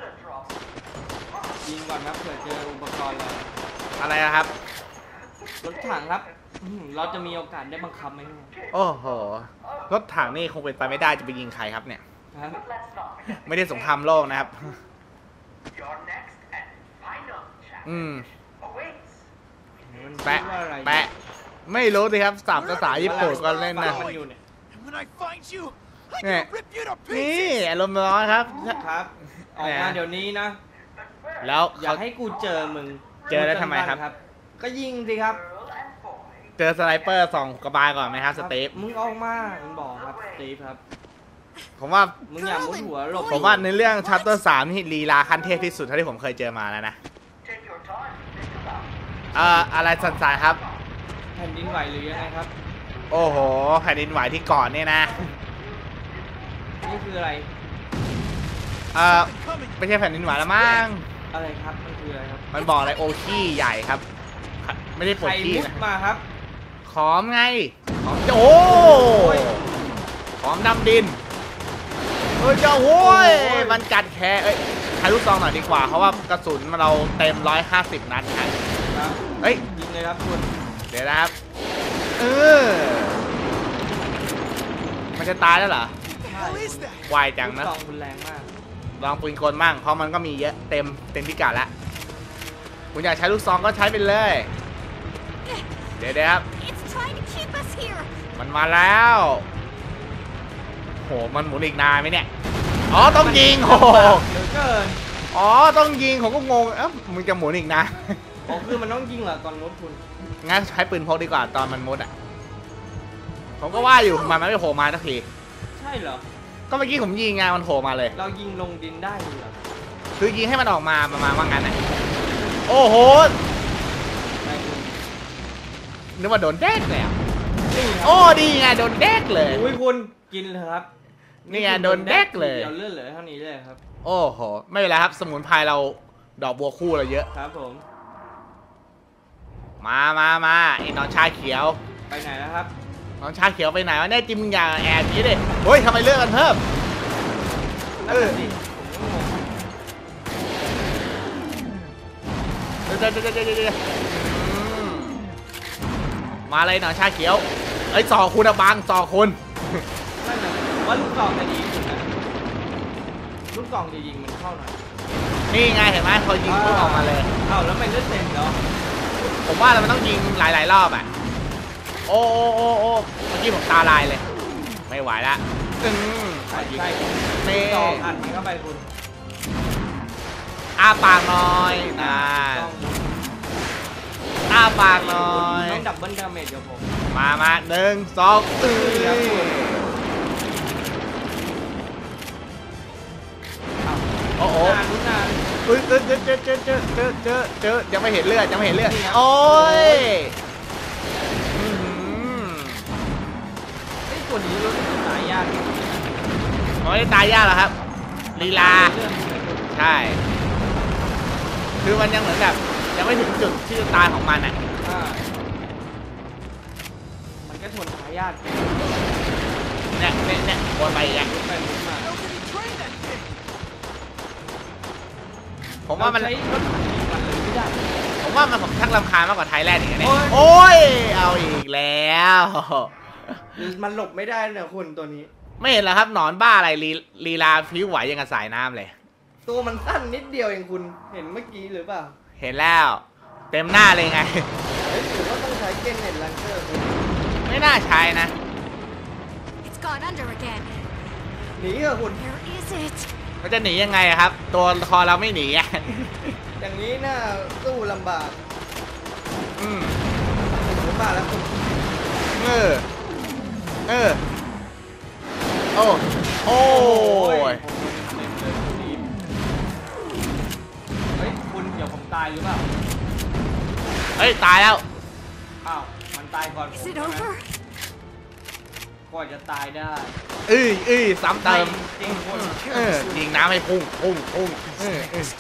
ยิงก่อนครับเผื่อเจออุปกรณ์อะไรอะไรนะครับรถถังครับอื้อหือเราจะมีโอกาสได้บังคับไหมเนี่ยโอ้โหรถถังนี่คงเป็นไปไม่ได้จะไปยิงใครครับเนี่ยครับไม่ได้สงครามโลกนะครับ Your next and final อืม chapter awaits. มันแปะพูดว่าอะไรแปะไม่รู้สิครับสามภาษาญี่ปุ่นก็เล่นนะมันอยู่เนี่ย And when I find you, I'm Yeah. gonna rip you to นี่ pieces. อารมณ์ร้อนครับครับ ออกมาเดี๋ยวนี้นะแล้วอย่าเขาให้กูเจอมึงเจอแล้วทำไมครับก็ยิงสิครับ Girl and boy. เจอสไนเปอร์สองกระบาลก่อนไหมครับสตีฟมึงออกมามึงบอกครับสตีฟครับผมว่ามึงอย่ามุดหัวหลบผมว่าในเรื่องชัตเตอร์สามนี่ลีลาขั้นเทพที่สุดเท่าที่ผมเคยเจอมาแล้วนะ Take your time to think about it. เอ่ออะไรสันสายครับแผ่นดินไหวหรือยังไงครับโอ้โหแผ่นดินไหวที่ก่อนเนี่ยนะนี่คืออะไรเอ่อไม่ใช่แผ่นดินไหวแล้วมั้งอะไรครับมันคืออะไรครับมันบอกอะไรโอขี้ใหญ่ครับ ไม่ได้ปวใคดรขี้มุดนะมาครับขอมไงขอมโอ้ยขอมดำดินเฮ้ยเจ้าโว้ยโอ้ยมันกัดแคเอ้ยใช้ลูกซองหน่อยดีกว่าเพราะว่ากระสุนเราเต็มร้อยห้าสิบนัดนะครับครับเฮ้ยยิงเลยครับคุณเดี๋ยวนะครับเออมันจะตายแล้วเหรอ What the hell is that? ไวจังนะลูกซองคุณแรงมากลองปืนกลมั่งเพราะมันก็มีเยอะเต็มเต็มพิกัดแล้วคุณอยากใช้ลูกซองก็ใช้ไปเลย เดี๋ยวนะครับ It's trying to keep us here. มันมาแล้วโหมันหมุนอีกนานไหมเนี่ยอ๋อต้องยิงโอ้โหเหลือเกินอ๋อต้องยิงผมก็งงเอ้ามึงจะหมุนอีกนะอ๋อคือมันต้องยิงเหรอตอนมุดคุณงั้นใช้ปืนพกดีกว่าตอนมันมุดอ่ะผมก็ว่าอยู่มันไม่โผล่มาสักทีใช่เหรอกก็เมื่อกี้ผมยิงไงมันโผล่มาเลยเรายิงลงดินได้เหรอคือยิงให้มันออกมาประมาณว่างั้นน่ะโอ้โหได้คุณนึกว่าโดนแดกเลยอ่ะนี่ครับโอ้ดีไงโดนแดกเลยอุ้ยคุณกินเลยครับนี่ไงโดนแดกเลยเดียวเลือดเหลือเท่านี้เลยครับโอ้โหไม่เป็นไรครับสมุนไพรเราดอกบัวคู่เราเยอะครับผมมามามาไอ้น้องชาเขียวไปไหนแล้วครับน้องชาเขียวไปไหนวะเนี่ยจิมมึงอย่าแอบนี้ดิเฮ้ยทำไมเลือกกันเพิ่มนั่นน่ะสิผมก็งงเดี๋ยวเดี๋ยวเดี๋ยวเดี๋ยวเดี๋ยวอืมมาเลยน้องชาเขียวไอ้ยสอคุณอะบังสอคุณนั่นน่ะผมว่าลูกกล่องจะดีสุดนะลูกกล่องจะยิงมันเข้าหน่อยนี่ไงเห็นไหมเขายิงพุ่งออกมาเลยเอ้าแล้วมันเลือดเต็มเหรอผมว่าเรามันต้องยิงหลายๆรอบอ่ะโอ้โอ้โอ้โอ้เมื่อกี้ผมตาลายเลย ไม่ไหวละอืมใช่ยิงใช่นี่กล่องอัดมันเข้าไปคุณอ้าปากหน่อยนะต้องอ้าปากหน่อยต้องดับเบิลดาเมจกับผมมามาหนึ่งสองเอ้ย โอ้โหนานรู้นานเฮ้ยเจอเจอเจอเจอเจอเจอเจอเจอยังไม่เห็นเลือดยังไม่เห็นเลือดโอ้ยอื้อหือไอ้ตัวนี้รู้สึกจะตายยากโอ้ยตายยากเหรอครับลีลาเรื่องเลยคุณใช่ คือมันยังเหมือนแบบยังไม่ถึงจุดที่จะตายของมันอ่ะอ่ามันก็ทนตายยากเนี่ยเนี่ยเนี่ยวนไปอีกอ่ะไปมุดมาผมว่ามันเรใช้รถถังยิงมันเลยไม่ได้ผมว่ามันผมชักรำคาญมากกว่าไทยแลนด์อีกนะเนี่ยโอ้โอ้ยเอาอีกแล้วหรือมันหลบไม่ได้เนี่ยคุณตัวนี้ไม่เห็นเหรอครับหนอนบ้าอะไรลีลีลาพริ้วไหวยังกับสายน้ำเลยตัวมันสั้นนิดเดียวเองคุณเห็นเมื่อกี้หรือเปล่าเห็นแล้ว เต็มหน้าเลยไงเฮ้ยหรือว่าต้องใช้เกนเน็ตลังเกอร์คุณไม่น่าใช้นะ It's gone under again. หนีเหรอคุณ Where is it? มันจะหนียังไงอะครับ ตัวละครเราไม่หนีอะอย่างนี้น่าสู้ลำบากอืมลำบากแล้วคุณเออเออโอ้โอ้ยเต็มเลยคุณดีมเฮ้ยคุณเดี๋ยวผมตายหรือเปล่าเฮ้ยตายแล้วอ้าวมันตายก่อนผม Is it ใช่ไหม over? กว่าจะตายได้เอ้ยเอ้ยซ้ำเติมจริงๆคุณเออยิงน้ำให้พุ่งพุ่งพุ่งเออเออ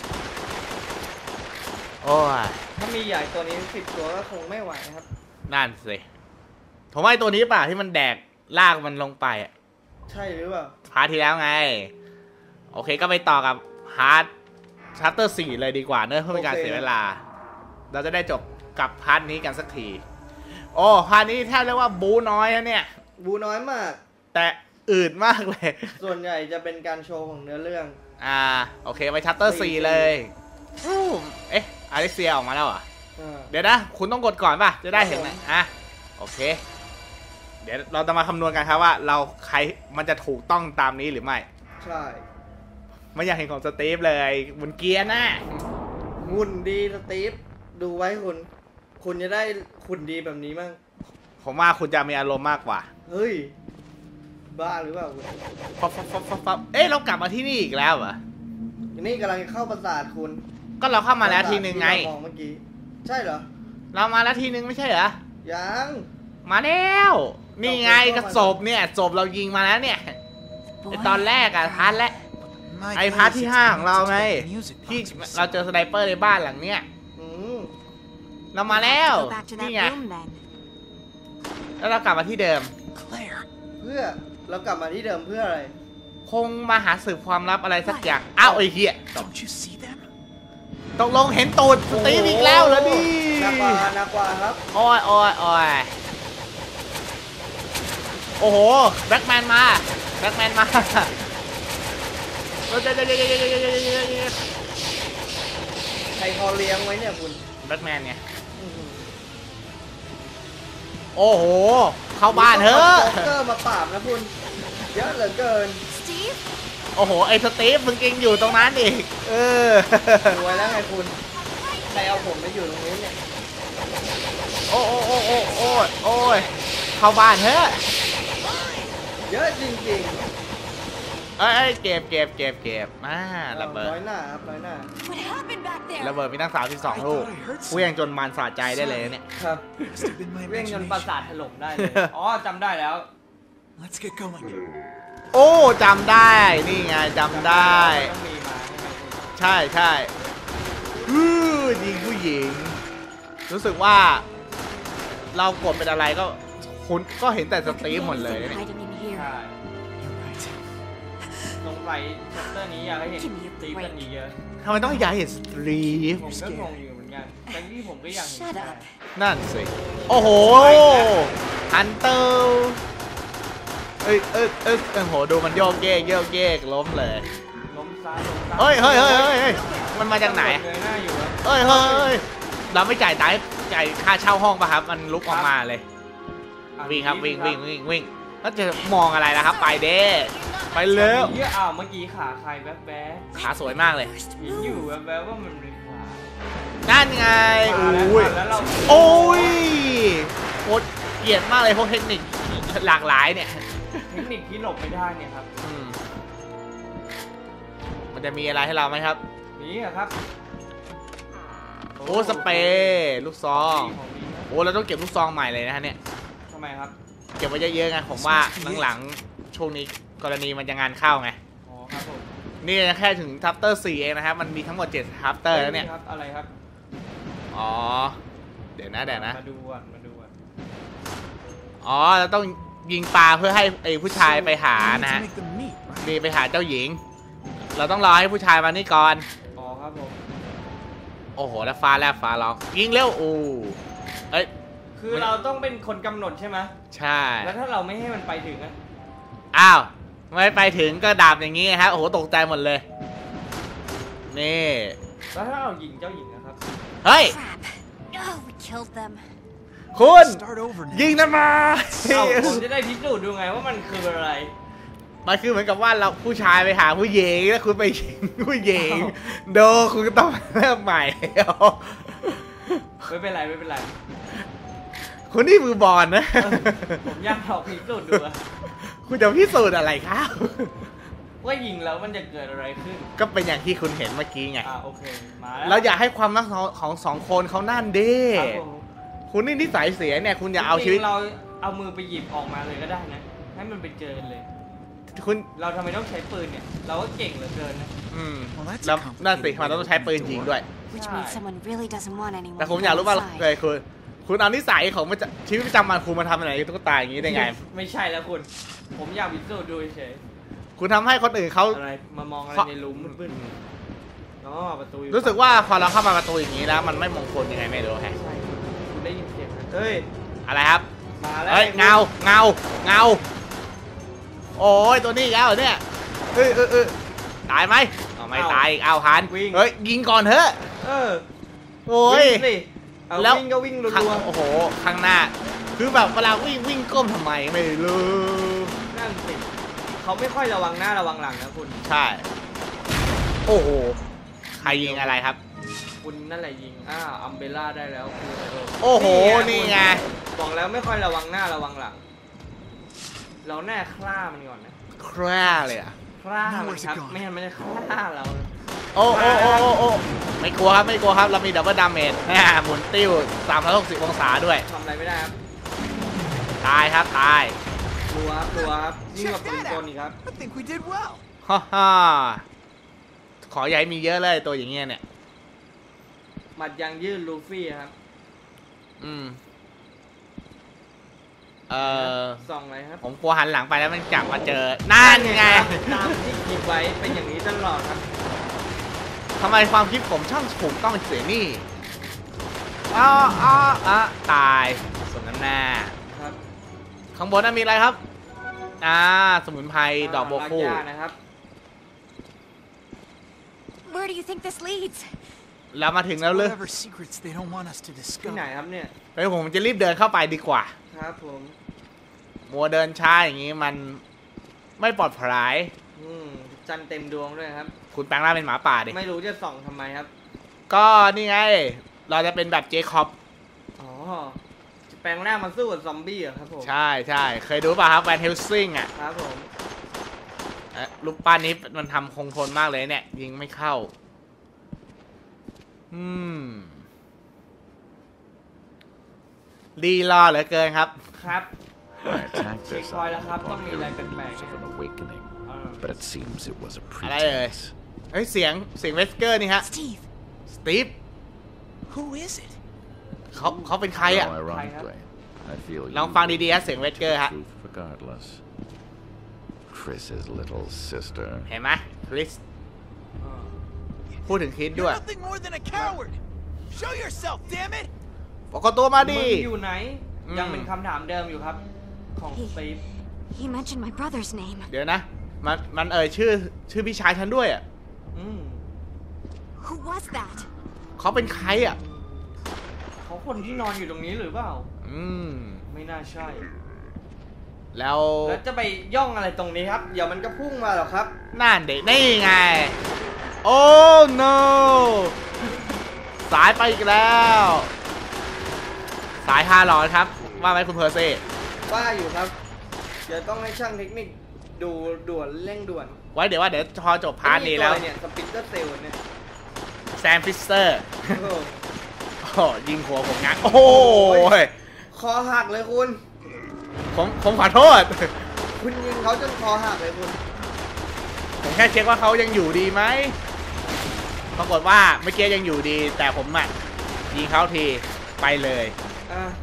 โอ้ยถ้ามีใหญ่ตัวนี้สิบตัวก็คงไม่ไหวนะครับนั่นสิผมว่าไอ้ตัวนี้ป่ะที่มันแดกลากมันลงไปอะใช่หรือเปล่าพาร์ทที่แล้วไง โอเคก็ไปต่อกับฮาร์ดชัตเตอร์สี่เลยดีกว่าเนอะเพื่อเป็นการเสียเวลา เราจะได้จบกับพาร์ทนี้กันสักที โอ้พาร์ทนี้แทบเรียกว่าบูน้อยนะเนี่ยบูน้อยมากแต่อืดมากเลยส่วนใหญ่จะเป็นการโชว์ของเนื้อเรื่องอ่าโอเคไปชัตเตอร์สี่เลยอู้เอ๊ะอลิเซียออกมาแล้วเหรอ่ะอ่าเดี๋ยวนะ คุณต้องกดก่อนป่ะ จะได้เห็นครับผมนะอ่ะโอเค เดี๋ยวเราจะมาคำนวณกันครับว่า เราใครมันจะถูกต้องตามนี้หรือไม่ใช่ไม่อยากเห็นของสตีฟเลยบุญเกียร์น่ะหุ่นดีสตีฟดูไว้คุณ คุณจะได้หุ่นดีแบบนี้มั่งผมว่าคุณจะมีอารมณ์มากกว่าเฮ้ย บ้าหรือเปล่าคุณฟับฟับฟับฟับฟับเอ๊ะเรากลับมาที่นี่อีกแล้วเหรอนี่กำลังเข้าปราสาทคุณก็เราเข้ามาแล้วทีนึงไงปราสาทที่เรามองเมื่อกี้ ใช่เหรอเรามาแล้วทีนึงไม่ใช่เหรอยังมาแล้ว นี่ไงกระสบเนี่ยศพเรายิงมาแล้วเนี่ยไอตอนแรกอะพาร์ทแรก My ไอพาร์ท goodness, ที่ it's ห้า time ของเรา to ไง get the music ที่ box เราเจอสไนเปอร์ในบ้านหลังเนี้ยอืมเรามาแล้ว Go back to that นี่ไง room then. แล้วเรากลับมาที่เดิม Claire, เพื่อเรากลับมาที่เดิมเพื่ออะไรคงมาหาสืบความลับอะไรสักอย่าง อ้าวไอ้เหี้ย don't you see them? ตกลงเห็นตูดสตีฟอีกแล้วเหรอนี่หนักกว่าหนักกว่าครับโอ้ยโอ้ยโอ้ยโอ้โหแบ็คแมนมาแบ็คแมนมาเดี๋ยวเดี๋ยวเดี๋ยวเดี๋ยวเดี๋ยวเดี๋ยวเดี๋ยวใครเขาเลี้ยงไว้เนี่ยคุณแบ็คแมนเนี่ยอื้อหือโอ้โห เข้าบ้านเถอะโจ๊กเกอร์มาปราบนะคุณ เยอะเหลือเกิน Steve? โอ้โห ไอ้สตีฟมึงเก่งอยู่ตรงนั้นอีก เออรวยแล้วไงคุณ ใครเอาผมไปอยู่ตรงนี้เนี่ยโอ้โอ้โอ้โอ้โอ้ยโอ้ยเข้าบ้านเถอะเยอะจริงอ้ยเอ้ยเก็บเก็บเก็บเก็บมาระเบิดร้อยหน้าครับร้อยหน้า What happened back there? ระเบิดมีตั้งสามสิบสองลูกเวียงจนมันสะใจได้เลยเนี่ยครับ Must have been my เร่งจนประ imagination. สาทถล่มได้เลย อ๋อจำได้แล้ว Let's get going. โอ้จำได้นี่ไงจำได้ต้องมีมาใช่ไหมคุณใช่ใช่อื้อยิงผู้หญิง รู้สึกว่า เรากดเป็นอะไรก็คุณก็เห็นแต่ส There ตรี could ม be หมดเลย anything เนี่ย hiding in here. ใช่ You're right. สงสัยชัปเตอร์นี้อยากให้เห็น Give me a สตีฟกัน break. เยอะทำไมต้องย้ายเห็นสตรีมๆผมก็งงอยู่เหมือนกันแต่ที่ผมก็อยากเห็น Shut up. นั่นสิ โอ้โหฮันเตอร์เอ้ยเอ้ยเอ้ยโอ้โหดูมันโยกเยกโยกเยกล้มเลยล้มซ้ายล้มซ้ายเฮ้ยเฮ้ยเฮ้ยเฮ้ยเฮ้ยมันมาจากไหนเงยหน้าอยู่อะเฮ้ยเฮ้ยเฮ้ยเราไม่จ่ายตังค์จ่ายค่าเช่าห้องป่ะครับ มันลุกออกมาเลย วิ่งครับวิ่งวิ่งวิ่งวิ่งแล้วจะมองอะไรนะครับ ไปเด้ไปเร็วเยอะอ้าวเมื่อกี้ขาใครแวบแวบขาสวยมากเลย First เห็นอยู่ move. แวบแวบว่ามันเป็นขานั่นไงมาแล้วอุ้ยมาแล้วเราโอ้ยโคตรเกลียดมากเลยพวกเทคนิคหลากหลายเนี่ยเทคนิคที่หลบไม่ได้เนี่ยครับอืมมันจะมีอะไรให้เราไหมครับนี่อะครับโอ้สเปรย์ลูกซองของดีนะโอ้เราต้องเก็บลูกซองใหม่เลยนะฮะเนี่ยทำไมครับเก็บไว้เยอะๆไงผมว่าหลังๆช่วงนี้กรณีมันจะงานเข้าไงอ๋อครับผมนี่แค่ถึงทัปเตอร์สี่เองนะครับ มันมีทั้งหมดเจ็ดทัปเตอร์แล้วเนี่ยครับอะไรครับอ๋อ เดี๋ยวนะเดี๋ยวนะมาดูก่อนมาดูก่อนอ๋อเราต้องยิงปลาเพื่อให้ไอ้ผู้ชายไปหา We need นะ to ฮะ make them meet, right? นี่ไปหาเจ้าหญิง เราต้องรอให้ผู้ชายมานี่ก่อนอ๋อครับผมโอ้โหแล้วฟ้าแลบฟ้าร้องยิงเร็วโอ้เอ้ยคือเราต้องเป็นคนกำหนดใช่ไหมใช่แล้วถ้าเราไม่ให้มันไปถึงอะอ้าวไม่ไปถึงก็ดาบอย่างงี้ฮะโอ้โหตกใจหมดเลย นี่แล้วถ้าเรายิงเจ้าหญิงนะครับเฮ้ย Crap. Oh, we killed them. คุณ Start over now. ยิงนั่นมาเอ้าผมจะได้พิสูจน์ดูไงว่ามันคืออะไรมันคือเหมือนกับว่าเราผู้ชายไปหาผู้หญิงแล้วคุณไปยิงผู้หญิงโดคุณก็ต้องเริ่มใหม่ไม่เป็นไรไม่เป็นไรคุณนี่มือบอลนะผมอยากลองพิสูจน์ดูอะคุณจะพิสูจน์อะไรครับว่ายิงแล้วมันจะเกิดอะไรขึ้นก็เป็นอย่างที่คุณเห็นเมื่อกี้ไงอ่าโอเคมาแล้วเราอยากให้ความรักของของสองคนเขานั่นดิครับผมคุณนี่นิสัยเสียเนี่ย คุณอย่าเอาชีวิตจริงๆเราเอามือไปหยิบออกมาเลยก็ได้นะ ให้มันไปเจอกันเลยคุณเราทำไมต้องใช้ปืนเนี่ย เราก็เก่งเหลือเกินนะอืม Well, that's แล้ว complicated นั่นสิมันต้องใช้ปืนจริงด้วย Which Right. means someone really doesn't want anyone แต่ผม to อยาก go รู้ว่า inside. เคยคุณคุณเอานิสัยของมันจะชีวิตประจำวันคุณมาทำอะไรตุ๊กตาอย่างนี้ได้ไงไม่ใช่แล้วคุณ ผมอยากพิสูจน์ดูเฉยคุณทำให้คนอื่นเขาอะไรมามองอะไรในหลุมมืดๆอ๋อประตูอยู่รู้สึกว่าพอเราเข้ามาประตูอย่างนี้แล้ว มันไม่มงคลยังไงไม่รู้แฮะใช่คุณคุณได้ยินเสียงนะเฮ้ยอะไรครับมาแล้วเฮ้ยเงาเงาเงาโอ้ยตัวนี้อีกแล้วเหรอเนี่ยเออเออเออตายไหมเอาไม่ตายอีกเอาหันเฮ้ยยิงก่อนเถอะเออโอ้ยวิ่งสิเอาแล้ววิ่งก็วิ่งรัข้างวโอ้โหข้างหน้า คือแบบเวลาวิ่งวิ่งก้มทำไมไม่รู้ๆนั่นสิเขาไม่ค่อยระวังหน้าระวังหลังนะคุณใช่ โอ้โหใครยิงอะไรครับคุณนั่นแหละยิงอ้าวอัมเบล่าได้แล้วคุณโอ้โหนี่ไงบอกแล้วไม่ค่อยระวังหน้าระวังหลัง เราแน่ฆ่ามันก่อนนะแคร่เลยอ่ะฆ่ามันครับไม่งั้นมันจะฆ่าเรานะโอ้โอ้โอ้โอ้โอ้ไม่กลัวครับไม่กลัวครับเรามีดับเบิลดาเมจหมุนติ้วสามร้อยหกสิบองศาด้วยทำอะไรไม่ได้ครับตายครับตายกลัวครับกลัวครับยิ่งกว่า Check ปืน that กล out. อีกครับ I think we did well. ฮ่าฮ่าขอใหญ่มีเยอะเลยตัวอย่างเงี้ยเนี่ยหมัดยางยืดลูฟี่ครับอืม เอ่อส่องอะไรครับผมกลัวหันหลังไปแล้วมันกลับมาเจอ นั่นไงตามที่คิดไว้เป็นอย่างนี้ตลอดครับทำไมความคิดผมช่างถูกต้องเสียนี่อ้าอ้าอ่ะตายสมน้ำหน้าครับข้างบนนั้นมีอะไรครับ อ่า สมุนไพรดอกบัวคู่รากหญ้านะครับ Where do you think this leads? แล้วมาถึงแล้วเลย Whatever secrets they don't want us to ที่ไหน discover. ครับเนี่ยเฮ้ยผมจะรีบเดินเข้าไปดีกว่าครับผมมัวเดินช้าอย่างนี้มันไม่ปลอดภัยอืมจันทร์เต็มดวงด้วยครับคุณแปลงร่างเป็นหมาป่าดิไม่รู้จะส่องทำไมครับก็นี่ไง เราจะเป็นแบบเจคอบอ๋อจะแปลงร่างมาสู้กับซอมบี้เหรอครับผมใช่ใช่เคยดูป่ะครับแวนเฮลซิงอ่ะครับผมเอ๊ะรูปปั้นนี้มันทำคงทนมากเลยเนี่ยยิงไม่เข้าอืมดีรอเหลือเกินครับครับ I attacked Check this why the island hub upon don't hearing like the it back. news of an awakening, เออ but it seems it was a อะไรเอ่ย pretense. เฮ้ยเสียงเสียงเวสเกอร์นี่ฮะ Steve, สตีฟ Who is it? เขาเขาเป็นใครอ่ะ Though ironically, I feel ลอง you ฟังดีๆฮะเสียงเวสเกอร์ฮะ truth regardless. Chris's little sister. เห็นไหมคริสเออพูดถึงคริส You're ด้วย nothing more than a coward. Show yourself, damn it! ปรากฏตัวมามึดิงอยู่ไหนอืมยังเป็นคำถามเดิมอยู่ครับ ของสตีฟ he mentioned my brother's name. เดี๋ยวนะ มันมันเอ่ยชื่อชื่อพี่ชายฉันด้วยอ่ะอืม Who was that? เขาเป็นใครอ่ะเขาคนที่นอนอยู่ตรงนี้หรือเปล่าอืมไม่น่าใช่แล้วแล้วจะไปย่องอะไรตรงนี้ครับ เดี๋ยวมันก็พุ่งมาหรอกครับนั่นเด็กนี่ไง โอ้ no สายไปอีกแล้ว สายฮาหลอนครับ ว่าไหมคุณเพอร์เซ่ว่าอยู่ครับ เดี๋ยวต้องให้ช่างเทคนิคดูด่วนเร่งด่วนไว้เดี๋ยวว่าเดี๋ยวพอจบพาร์ทนี้แล้วไอ้ตัวเนี่ยสปินเตอร์เซลเนี่ยแซมฟิสเตอร์โอ้โหโอ้ยิงหัวผมงักโอ้โหคอหักเลยคุณผมผมขอโทษคุณยิงเขาจนคอหักเลยคุณผมแค่เช็คว่าเขายังอยู่ดีไหมปรากฏว่าเมื่อกี้ยังอยู่ดี แต่ผมอ่ะยิงเขาทีไปเลยอ่ะ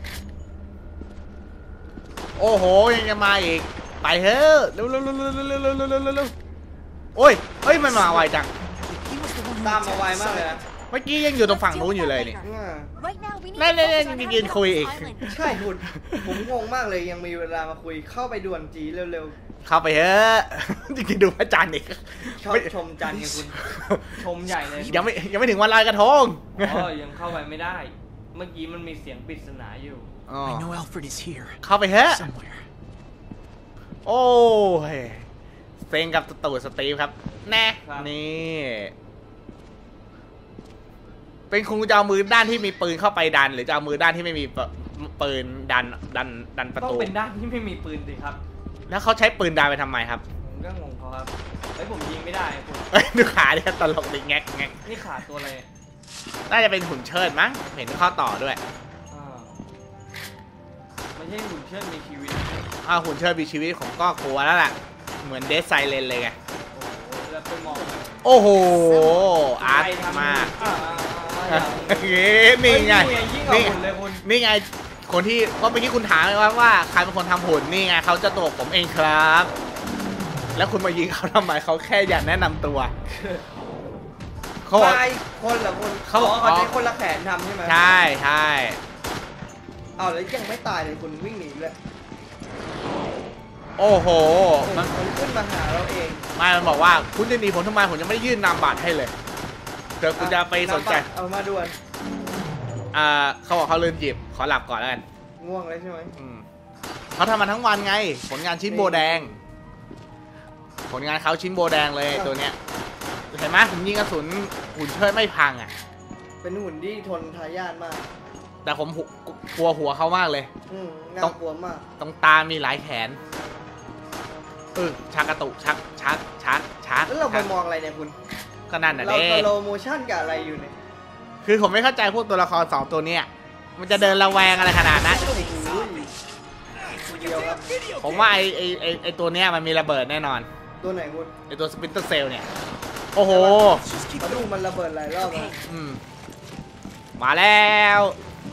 โอ้โหยังจะมาอีกไปเฮ้ยเร็วเร็วเร็วเร็วเร็วเร็วเร็วเร็วเร็วเร็วโอ้ยเฮ้ยมันมาไวจัง He was the one who ตามมาไว attacked มากเลย Simon. นะเมื่อกี้ยังอยู่ตรงฝั่งนู้นอยู่เลยนี่อ่า Right now, we need Lên, to lên, focus lên, on nhìn how to nhìn help khui this ị. island. ใช่คุณ ผมงงมากเลยยังมีเวลามาคุยเข้าไปด่วนจีเร็วเข้าไปเฮ้ย จริงๆดูพระจันทร์อีกๆชอบไม่ชมจันทร์ไงคุณ ชมใหญ่เลยยังไม่ยังไม่ถึงวันลอยกระทงอ๋อยังเข้าไปไม่ได้ เมื่อกี้มันมีเสียงปริศนาอยู่อ๋อ I know Alfred is here. เข้าไปเฮ้ย Somewhere. โอ้ยเซ็งกับตู่สตีฟครับแน่ครับนี่ เป็นคงจะเอามือด้านที่มีปืนเข้าไปดัน หรือจะเอามือด้านที่ไม่มีปปืนดันดันดันประต้องตูเป็นด้านที่ไม่มีปืนสิครับแล้วเขาใช้ปืนดันไปทำไมครับผมก็งงเขาครับเฮ้ยผมยิงไม่ได้คุณเอ้ยดูขาดิตลกดิแงกแงกนี่ขาดตัวอะไรน่าจะเป็นหุ่นเชิดมั้งเห็นข้อต่อด้วยอ่าไม่ใช่หุ่นเชิดมีชีวิตอ้าวหุ่นเชิดมีชีวิตของก็กลัวแล้วแหละเหมือนเดซไซเลนเลยไงโอ้โหแล้วไปมองโอ้โหอาร์ตใคทำมากอ่าเงี้นี่ไงเฮ้ยยิ่งกว่านี่หุ่นเลยคุณนี่ไงคนที่ก็เมื่อกี้คุณถามว่าว่าใครเป็นคนทำหุ่นนี่ไงเขาจะตัวผมเองครับ แล้วคุณมายิงเขาทำไมเขาแค่อยากแนะนำตัวเขาบอกตายคนเหรอคุณเขาอ๋อเขาใช้คนละแขนทำใช่ไหมใช่ใช่เอาแล้วยังไม่ตายเลยคุณวิ่งหนีเลยโอ้โหมัมันนขึ้นมาหาเราเองไม่มันบอกว่าคุณจะหนีผมทำไมผมยังไม่ได้ยื่นนามบัตรให้เลยเดี๋ยวคุณจะไปสนใจเอามาด่วนอ่าเขาบอกเขาลืมหยิบขอหลับก่อนแล้วกันง่วงเลยใช่ไหมอืมเขาทำมาทั้งวันไง ผลงานชิ้นโบแดง ผลงานเขาชิ้นโบแดงเลยตัวเนี้ยเห็นไหมผมยิงกระสุนหุ่นเชิดไม่พังอ่ะเป็นหุ่นที่ทนทายาทมากแต่ผมหุกลัวหัวเขามากเลยอืมน่าต้องกลัวมากตรงตามีหลายแขนเออชักกระตุกชักชักชักชักแล้วเราไปชักมองอะไรเนี่ยคุณก็นั่นน่ะเราเด้สโลโมชั่นกับอะไรอยู่เนี่ยคือผมไม่เข้าใจพวกตัวละครสองตัวเนี้ยมันจะเดินระแวงอะไรขนาดนั้นโอ้โหเดียวครับผมว่าไอไอไอไอตัวเนี้ยมันมีระเบิดแน่นอนตัวไหนคุณไอตัวสปินเตอร์เซลเนี่ยโอ้โหมาดูมันระเบิดหลายรอบแล้วอืมมาแล้ว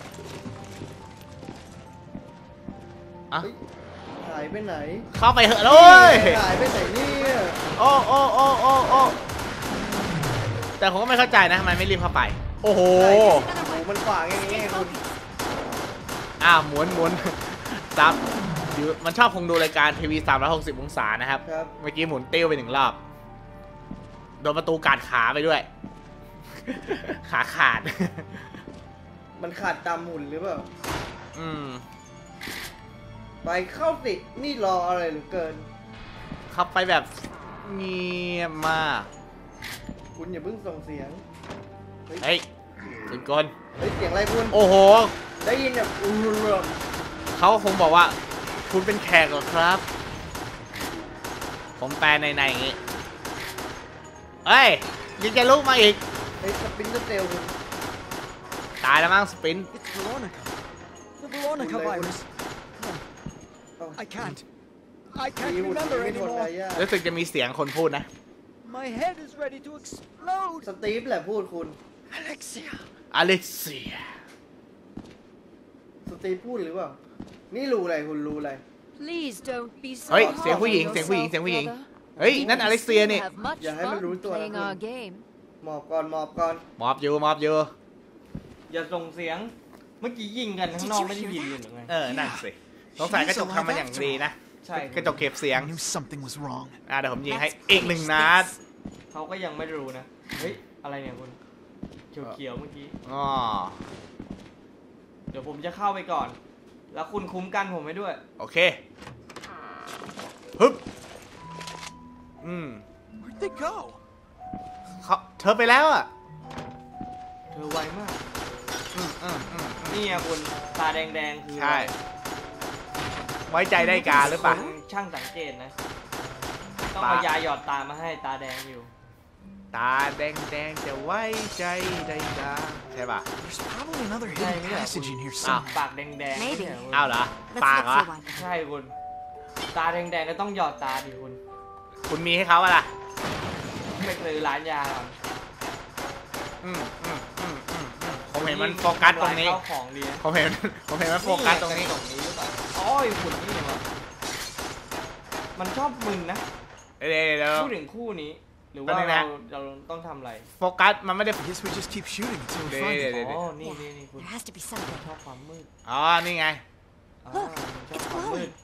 อ่ะเฮ้ยหายไปไหนเข้าไปเหอะเลยหายไปไหนเนี่ยโอ้โอ้โอ้โอ้โอ้แต่ผมก็ไม่เข้าใจนะทำไมไม่รีบเข้าไป โอ้โหโอ้โหมันขวางอย่างงี้ไงคุณอ้าวหมุนหมุนซับอยู่มันชอบคงดูรายการทีวีสามร้อยหกสิบองศานะครับครับเมื่อกี้หมุนติ้วไปหนึ่งรอบ โดนประตูกัดขาไปด้วย ขาขาดมันขาดตามหุ่นหรือเปล่าอืมไปเข้าสินี่รออะไรเหลือเกินเข้าไปแบบเงียบมากคุณอย่าเพิ่งส่งเสียงเฮ้ยถึงกลเฮ้ยเสียงอะไรคุณโอ้โหได้ยินแบบอืมเขาคงบอกว่า คุณเป็นแขกเหรอครับผมแปลในในอย่างงี้เอ้ยยังจะลุกมาอีกไอ้สปินเตอร์เซลคุณตายแล้วมั้งสปิน It's Veronica. The Veronica virus. No, I can't. I ซี can't หุ่น remember ไม่ทนอะไร anymore. ยากรู้สึกจะมีเสียงคนพูดนะ My head is ready to explode. สตีฟแหละพูดคุณ Alexia. อเล็กเซียสตีฟพูดหรือเปล่านี่รู้อะไรคุณรู้อะไร Please don't be so เฮ้ย hard เสียงผู้หญิง on เสียงผู้หญิง yourself, เสียงผู้หญิง brother. เฮ้ย นั่นอเล็กเซีย We นี่ have much อย่าให้มัน fun รู้ตัวนะ playing คุณ our game. หมอบก่อนหมอบก่อนมอบอยู่มอบอยู่อย่าส่งเสียงเมื่อกี้ยิงกันข้างนอกไม่ได้ยินหรือไงเออ นั่นสิ สงสัยกระจกทำมาอย่างดีนะใช่กระจกเก็บเสียง I knew something was wrong. อ่ะเดี๋ยวผมยิงให้อีกหนึ่งนัดเขาก็ยังไม่รู้นะเฮ้ยอะไรเนี่ยคุณเขียวๆเมื่อกี้อ๋อเดี๋ยวผมจะเข้าไปก่อน แล้วคุณคุ้มกันผมไว้ด้วยโอเคฮึบอืม Where'd they go? เขาเธอไปแล้วอ่ะเธอไวมากอืมอืมอืมนี่ไงคุณตาแดงๆคือใช่ ไว้ใจได้การหรือเปล่าคุณช่างสังเกตนะ ต้องตาเอายาหยอดตามาให้ตาแดงอยู่ตาแดงแดงๆจะไว้ใจได้การใช่ป่ะ There's probably another Yeah, hidden yeah, passage in here ปาก somewhere. ปากแดงๆ Maybe เนี่ยคุณอ้าวเหรอ Let's ปาก look เหรอ for one. ใช่คุณ ตาแดงๆก็ต้องหยอดตาดิคุณคุณมีให้เขาอะล่ะไปซื้อร้านยาก่อนอืมอืมอืมอืมอืมผมเห็นมันโฟกัสตรงนี้เข้าของดีนะผมเห็นผมเห็นมันโฟกัสตรงนี้ตรงนี้หรือเปล่าอ้อยคุณนี่วะมันชอบมึนนะเดี๋ยวเดี๋ยวเดี๋ยวพูดถึงคู่นี้ หรือว่าอันนี้เรานะเราต้องทำอะไรโฟกัสมันไม่ได้ I guess we just keep shooting until we Yeah, find yeah, it. yeah. อ๋อ นี่นี่นี่คุณ There has to be something. ชอบความมืดอ๋อ นี่ไงอ่า Look, มันชอบความมืด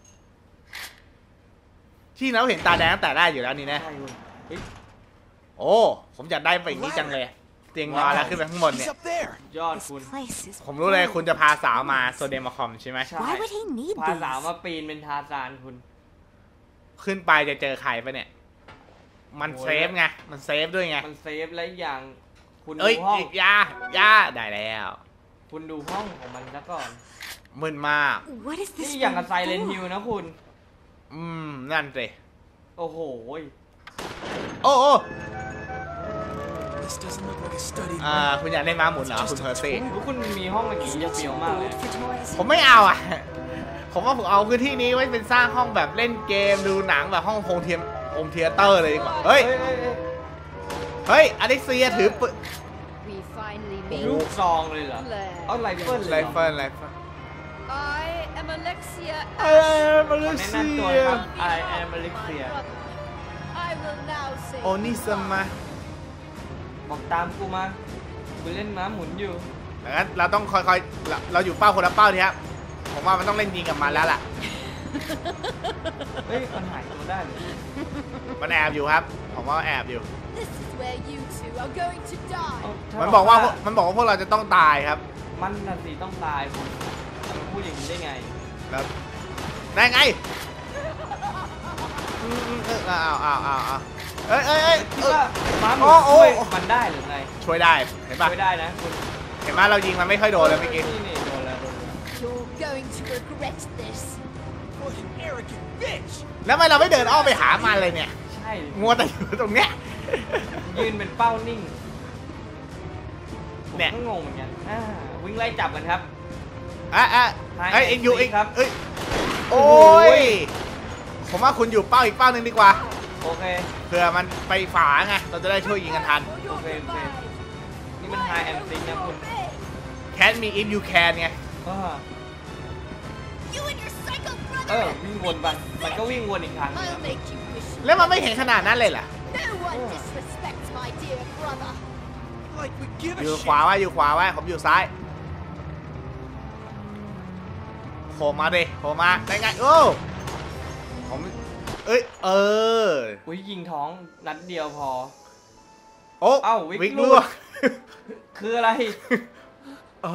ที่เราเห็นตาแดงตั้งแต่ได้อยู่แล้วนี่นะใช่คุณเฮ้ยโอ้ ผมอยากได้ไปอย่างนี้จังเลย เตียงนอนแล้วขึ้นไปข้างบน He's เนี่ย up there. ยอด This คุณ place is ผมรู้เลย fun. คุณจะพาสาวมาโซเดมาคอมใช่ไหมใช่ Why would he need พาสาว these? มาปีนเป็นทาซานคุณขึ้นไปจะเจอใครปะเนี่ย มันโอ้ยเซฟไง มันเซฟด้วยไงมันเซฟและอีกอย่าง คุณเอ้ดูยห้องอีกยายาได้แล้วคุณดูห้องของมันซะก่อนมึนมาก What is นี่ this อย่างกับ room ไซเลน for? ฮิลนะคุณอืม นั่นสิโอ้โหโอ้โอ้ This doesn't look like a study. อ่า คุณอยากเล่นม้าหมุนเหรอ คุณเพอร์ซี่คุณคุณมีห้องอย่างนี้จะเปรี้ยวมากเลย Bored for toys. ผมไม่เอาอ่ะ ผมว่าผมเอาพื้นที่นี้ไว้เป็นสร้างห้องแบบเล่นเกมดูหนังแบบห้องโฮมเทียมโฮมเทียเตอร์เลยดีกว่า เฮ้ยเฮ้ยเฮ้ยเฮ้ยเฮ้ย อเล็กเซียถือปืน We finally ลู meet. กซองเลยเหรอ เอาไรเฟิลเลไรยเหรอเฟิลไรเฟิล I am Alexia. เอ้ยมาเลขอแนะเซีนำตัวย ครับ I am Alexia I will now say โอนิสมาบอกตามกูมา กูเล่นม้าหมุนอยู่งั้นเราต้องค่อยๆ เราเราอยู่เป้าคนละเป้าทีครับ ผมว่ามันต้องเล่นยิงกับมันแล้วล่ะเฮ้ย มันหายตัวได้เลยมันแอบอยู่ครับ ผมว่าแอบอยู่ This is where you two are going to die. เมันบอกว่า มันบอกว่าพวกเราจะต้องตายครับมันน่ะสิต้องตายคุณมันพูดอย่างนี้ได้ไงแล้วได้ไงอืมอืมเออเอาเอาเอาเอาเอ้ยเอ้ยเอ้ยคิดเอ้ยว่าม้าหมุโอ้นโอ้ช่วยมันได้หรือไงช่วยได้ เห็นปะช่วยได้นะคุณเห็นปะเรายิงมันไม่ค่อยโดนเลยเมื่อกี้นี่นี่โดนแล้วโดนแล้ว You're going to regret this. What an arrogant bitch. แล้วทำไมเราไม่เดินอ้อมไปหามันเลยเนี่ยใช่ดิงัวแต่อยู่ตรงเนี้ยยืนเป็นเป้านิ่งผมเนี่ยก็งงเหมือนกันอ่าวิ่งไล่จับกันครับอ่ะอ่ะหายเอ้ยเอ็งอยู่ไปเอ็งครับเอ้ย โอ้โอ้ยย ผมว่าคุณอยู่เป้าอีกเป้าหนึ่งดีกว่าโอเคเผื่อมันไปฝาไง เราจะได้ช่วยยิงกันทันโอเคโอเค นี่มันไฮแอนซิงนะคุณ Can me if you can ไงอ่า You and your psycho เออ brother. วิ่งวนไปมันก็วิ่งวนอีกครั้ง I'll make you wish. แล้วมันไม่เห็นขนาดนั้นเลยเหรอ No one disrespects my dear brother. Like we give อยู่ a ขวา shit. ไว้อยู่ขวาไว้ ผมอยู่ซ้ายโผล่มาดิโผล่มาได้ไง โอ้ ผม เอ้ย เอออุ้ยยิงท้องนัดเดียวพอโอ้เอ้าวิกวิกลูล่วก คืออะไรอ๋อ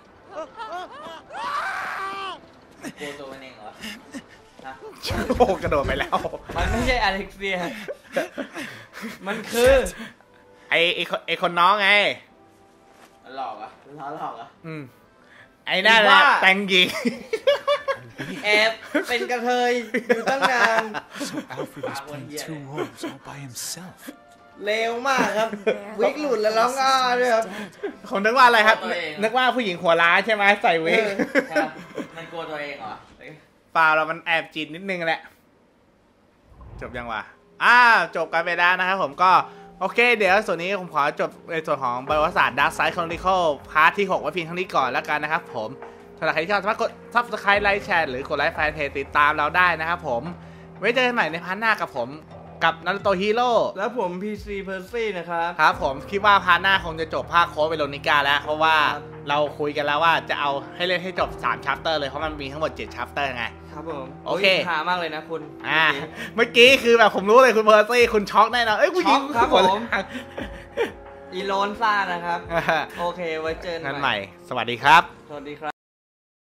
โกตัวมันเองเหรอโอ้กระโดดไปแล้วมันไม่ใช่อเล็กเซีย มันคือไอไอคนไอคนน้องไงหลอกอ่ะล้อหลอกอ่ะอืม ไอ้นั่นแหละว่าแตงกีแอบเป็นกระเทยอยู่ตั้งนาน So Alfred was playing two roles all by himself. เลวมากครับ วิกหลุดแล้วร้องอ้าด้วยครับผมนึกว่าอะไรครับตัวเองนึกว่าผู้หญิงหัวร้านใช่ไหมใส่วิกครับมันกลัวตัวเองเหรอเปล่าเรามันแอบจีนนิดนึงแหละ จบยังวะอ่าจบกันไปแล้วนะครับผมก็โอเคเดี๋ยวส่วนนี้ผมขอจบในส่วนของบริวารศาสตร์ Dark Side Chronicle พาร์ทที่หกไว้เพียงเท่านี้ก่อนแล้วกันนะครับผมสำหรับใครที่ชอบสามารถกด Subscribe ไลค์แชร์หรือกดไลค์แฟนเพจติดตามเราได้นะครับผมไว้เจอกันใหม่ในพาร์ทหน้ากับผมกับนารูโตะฮีโร่แล้วผม พี ซี Percy นะครับครับผมคิดว่าพาร์ทหน้าคงจะจบภาคโค้ดเวโรนิก้าแล้วเพราะว่าครับเราคุยกันแล้วว่าจะเอาให้เล่นให้จบสาม chapter เลยเพราะมันมีทั้งหมดเจ็ด chapter ไงครับผมโอเคหามากเลยนะคุณอ่าเมื่อกี้คือแบบผมรู้เลยคุณเพอร์ซี่คุณช็อกแน่นอนเอ้ยคุณยิงช็อกครับหัวผมล้านอีโลนซ่านะครับ โอเค ไว้เจองั้นกันใหม่ สวัสดีครับสวัสดีครับ